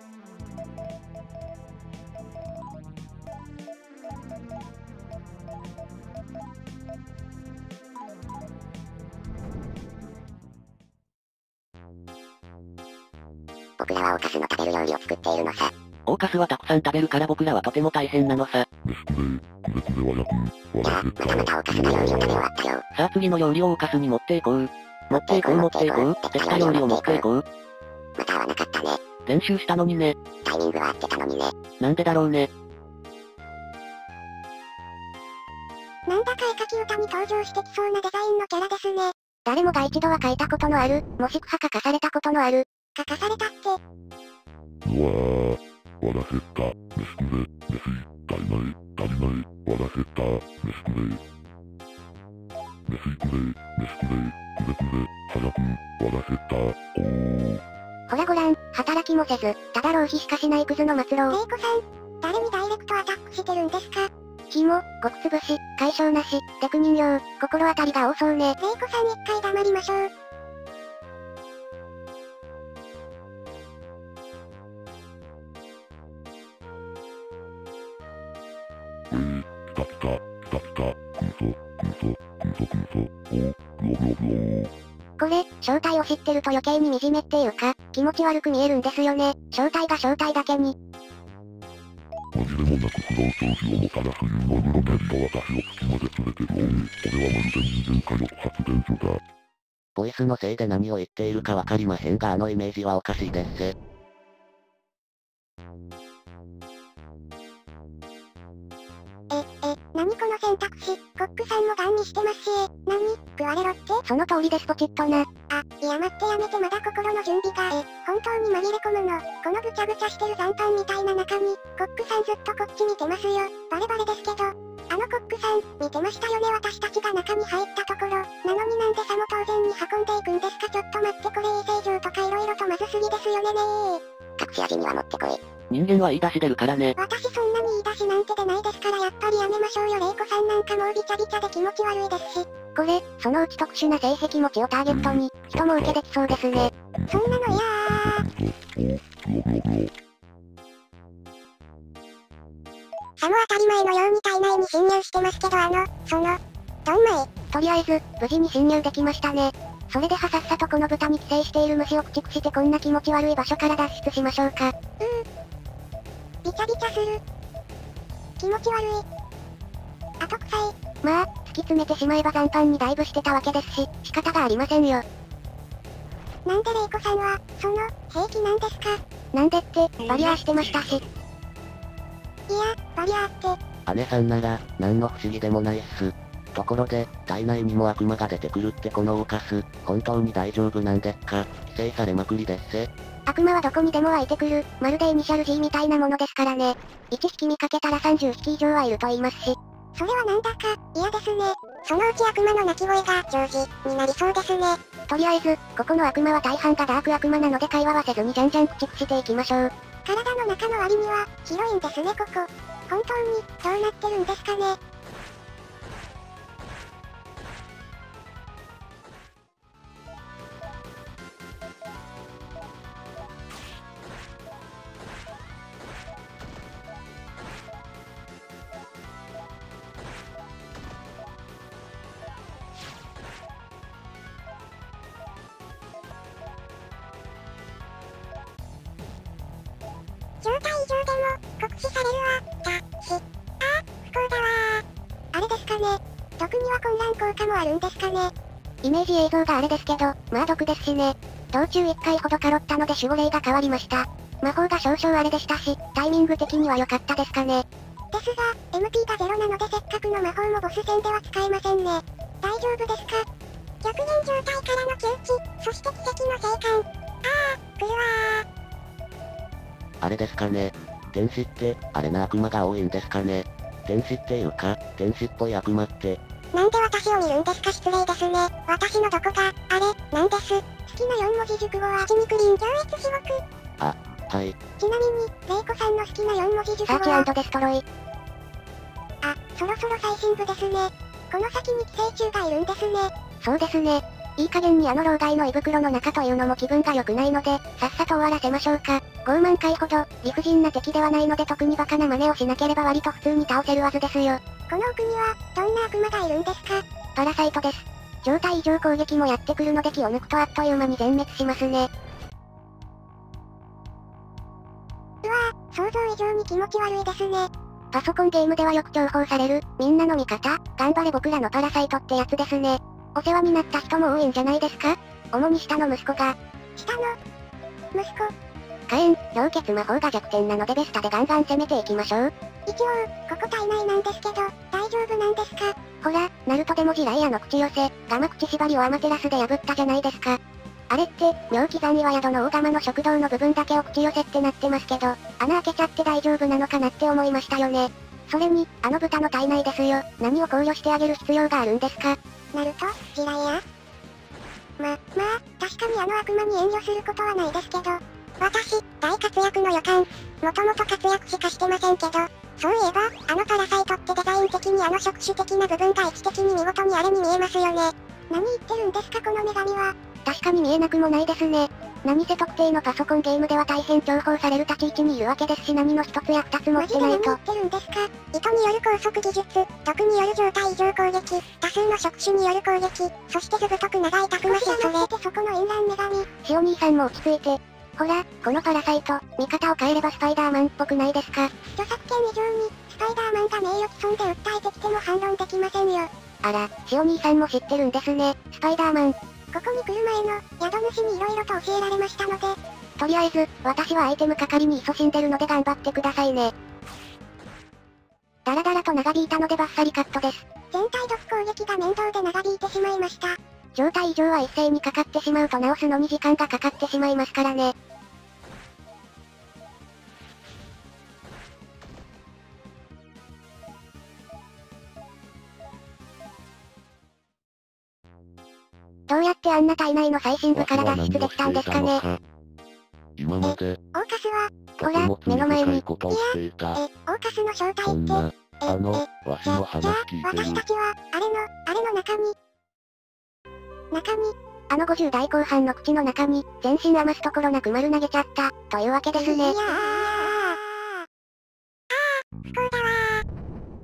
僕らはオーカスの食べる料理を作っているのさ。 オーカスはたくさん食べるから僕らはとても大変なのさ。 ですくれ、くれくれは役、 じゃあ、またまたオーカスの料理を食べ終わったよ。 さあ次の料理をオーカスに持っていこう。持っていこう持っていこう。できた料理を持っていこう。 また会わなかったね。 練習したのにね。 タイミングは合ってたのにね。 なんでだろうね。 なんだか絵描き歌に登場してきそうなデザインのキャラですね。 誰もが一度は書いたことのある、もしくは書かされたことのある。 書かされたって。 うわー、わらせた、飯くれ、飯、足りない、足りない、わらせた、飯くれ。飯くれ、飯くれ、くれくれ、早く、わらせた、おー。 ほらごらん、働きもせず、ただ浪費しかしないクズの末路を。 レイコさん、誰にダイレクトアタックしてるんですか？ ひも、ごくつぶし、解消なし、テク人形、心当たりが多そうね。 レイコさん一回黙りましょう。 えー、来た来た、来た来た、くんそ、くんそ、くんそくんそ、おー、ブワブワブワー。 これ、正体を知ってると余計に惨めっていうか、気持ち悪く見えるんですよね。正体が正体だけに。 紛れもなく不労消費をもたらすユーマグロネリが私を月まで連れてる。おい、これはまるで人間火力発電所だ。 ボイスのせいで何を言っているかわかりまへんがあのイメージはおかしいです。 え、え、何この選択肢、コックさんもガン見してますし、何、食われろって？ その通りですポチッとな。 あ、いや待ってやめてまだ心の準備が、え、本当に紛れ込むの、このぐちゃぐちゃしてる残飯みたいな中に、コックさんずっとこっち見てますよ、バレバレですけど。あのコックさん、見てましたよね私たちが中に入ったところ、なのになんでさも当然に運んでいくんですか？ちょっと待ってこれ衛生上とか色々とまずすぎですよねねー。 隠し味にはもってこい。 人間は言い出し出るからね。 私そんなに言い出しなんて出ないですからやっぱりやめましょうよ。レイコさんなんかもうビチャビチャで気持ち悪いですし。 これ、そのうち特殊な性癖持ちをターゲットに、人も受けできそうですね。 そんなの嫌ー。さも当たり前のように体内に侵入してますけどあの、その、ドンマイ。 とりあえず、無事に侵入できましたね。それではさっさとこの豚に寄生している虫を駆逐してこんな気持ち悪い場所から脱出しましょうか。 うー。ビチャビチャする。気持ち悪い。後臭い。 まあ、突き詰めてしまえば残飯にダイブしてたわけですし、仕方がありませんよ。 なんでレイコさんは、その、兵器なんですか？ なんでって、バリアーしてましたし。 いや、バリアーって。 姉さんなら、何の不思議でもないっす。ところで、体内にも悪魔が出てくるってこのオーカス、本当に大丈夫なんですか？規制されまくりです。 悪魔はどこにでも湧いてくる、まるでイニシャル G みたいなものですからね。いち匹見かけたらさんじゅっぴき以上はいると言いますし。 それはなんだか、嫌ですね。そのうち悪魔の鳴き声が、常時、になりそうですね。 とりあえず、ここの悪魔は大半がダーク悪魔なので会話はせずにじゃんじゃん駆逐していきましょう。 体の中の割には、広いんですねここ。本当に、どうなってるんですかね。状態異常でも、酷使されるわ、だ、し。あー、不幸だわー。あれですかね。毒には混乱効果もあるんですかね。 イメージ映像があれですけど、まあ毒ですしね。道中いっかいほどかろったので守護霊が変わりました。魔法が少々あれでしたし、タイミング的には良かったですかね。 ですが、エムピー がゼロなのでせっかくの魔法もボス戦では使えませんね。大丈夫ですか？極限状態からの窮地、そして奇跡の生還。あー、来るわー。 あれですかね。天使って、あれな悪魔が多いんですかね。天使っていうか、天使っぽい悪魔って。 なんで私を見るんですか？失礼ですね。私のどこが、あれ、なんです。好きなよんもじ熟語は味にクリーン上越至極。 あ、はい。 ちなみに、レイコさんの好きなよんもじ熟語はサーチ&デストロイ。 あ、そろそろ最新部ですね。この先に寄生虫がいるんですね。 そうですね。いい加減にあの老害の胃袋の中というのも気分が良くないので、さっさと終わらせましょうか。傲慢回ほど、理不尽な敵ではないので特にバカな真似をしなければ割と普通に倒せるはずですよ。 この奥には、どんな悪魔がいるんですか？ パラサイトです。状態異常攻撃もやってくるので気を抜くとあっという間に全滅しますね。 うわぁ、想像以上に気持ち悪いですね。 パソコンゲームではよく重宝される、みんなの味方、頑張れ僕らのパラサイトってやつですね。お世話になった人も多いんじゃないですか？主に下の息子が。 下の、息子。 火炎、氷結魔法が弱点なのでベスタでガンガン攻めていきましょう。 一応、ここ体内なんですけど、大丈夫なんですか？ ほら、ナルトでも地雷屋の口寄せ、ガマ口縛りをアマテラスで破ったじゃないですか。あれって、妙刻岩宿の大釜の食堂の部分だけを口寄せってなってますけど、穴開けちゃって大丈夫なのかなって思いましたよね。それに、あの豚の体内ですよ。何を考慮してあげる必要があるんですか？ ナルト、地雷屋？ま、まあ、確確かにあの悪魔に遠慮することはないですけど、私、大活躍の予感。もともと活躍しかしてませんけど、そういえば、あのパラサイトってデザイン的にあの触手的な部分が位置的に見事にあれに見えますよね。何言ってるんですかこの女神は。 確かに見えなくもないですね。何せ特定のパソコンゲームでは大変重宝される立ち位置にいるわけですし何の一つや二つ持ってないと。 マジで何言ってるんですか。糸による高速技術、毒による状態異常攻撃、多数の触手による攻撃、そしてずぶとく長いたくましさそれってそこの淫乱女神。 シオ兄さんも落ち着いて。ほら、このパラサイト、見方を変えればスパイダーマンっぽくないですか。 著作権以上に、スパイダーマンが名誉毀損で訴えてきても反論できませんよ。 あら、シオ兄さんも知ってるんですね、スパイダーマン。 ここに来る前の、宿主に色々と教えられましたので。 とりあえず、私はアイテム係に勤しんでるので頑張ってくださいね。だらだらと長引いたのでバッサリカットです。 全体毒攻撃が面倒で長引いてしまいました。 状態異常は一斉にかかってしまうと直すのに時間がかかってしまいますからね。どうやってあんな体内の最深部から脱出できたんですかね。 今まで、 オーカスは、 とても罪深いことをしていた。 え、オーカスの正体って、 そんな、 え、 あの、 え、 わしの話じゃあ、 聞いてる。 私たちは、あれの、あれの中に、中に、 あのごじゅう代後半の口の中に、全身余すところなく丸投げちゃった、というわけですね。 いやー、あー、不幸だわー。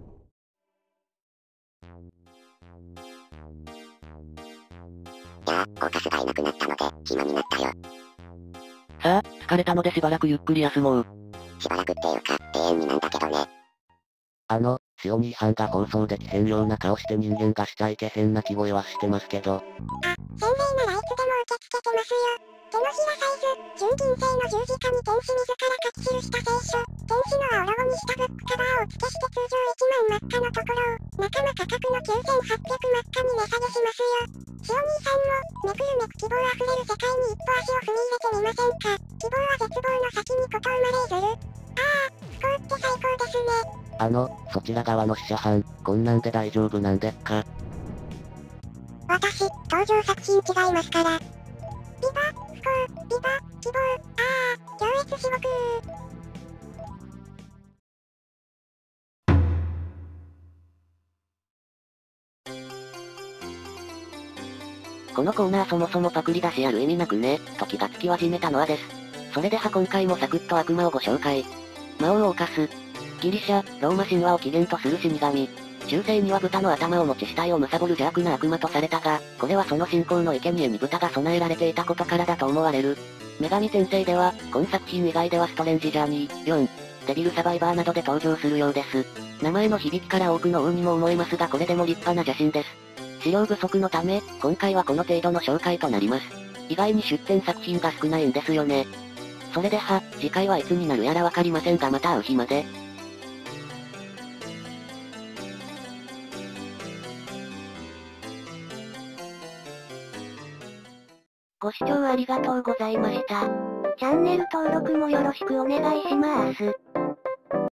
じゃあ、オーカスがいなくなったので、暇になったよ。 さあ、疲れたのでしばらくゆっくり休もう。 しばらくっていうか、永遠になんだけどね。 あの、シオ兄さんが放送できへんような顔して人間がしちゃいけへんな気声はしてますけど。 あ、洗礼ならいつでも受け付けてますよ。手のひらサイズ、純銀製の十字架に天使自ら書き記した聖書。天使の青ロゴにしたブックカバーを付けして通常いちまん真っ赤のところを、仲間価格のきゅうせんはっぴゃく真っ赤に値下げしますよ。シオ兄さんも、めくるめく希望あふれる世界に一歩足を踏み入れてみませんか。希望は絶望の先にこと生まれずる。ああ、不幸って最高ですね。 あの、そちら側の死者班、こんなんで大丈夫なんでっか。 私、登場作品違いますから。ビバ、不幸、ビバ、希望、ああ、強烈至極。 このコーナーそもそもパクリだしある意味なくね、と気がつき始めたのはです。それでは今回もサクッと悪魔をご紹介。魔王オーカス。ギリシャ、ローマ神話を起源とする死神。中世には豚の頭を持ち死体を貪る邪悪な悪魔とされたが、これはその信仰の生贄に豚が備えられていたことからだと思われる。女神転生では、今作品以外ではストレンジジャーニー、よん、デビルサバイバーなどで登場するようです。名前の響きから多くの王にも思えますがこれでも立派な邪神です。資料不足のため、今回はこの程度の紹介となります。意外に出展作品が少ないんですよね。それでは、次回はいつになるやらわかりませんがまた会う日まで。 ご視聴ありがとうございました。チャンネル登録もよろしくお願いします。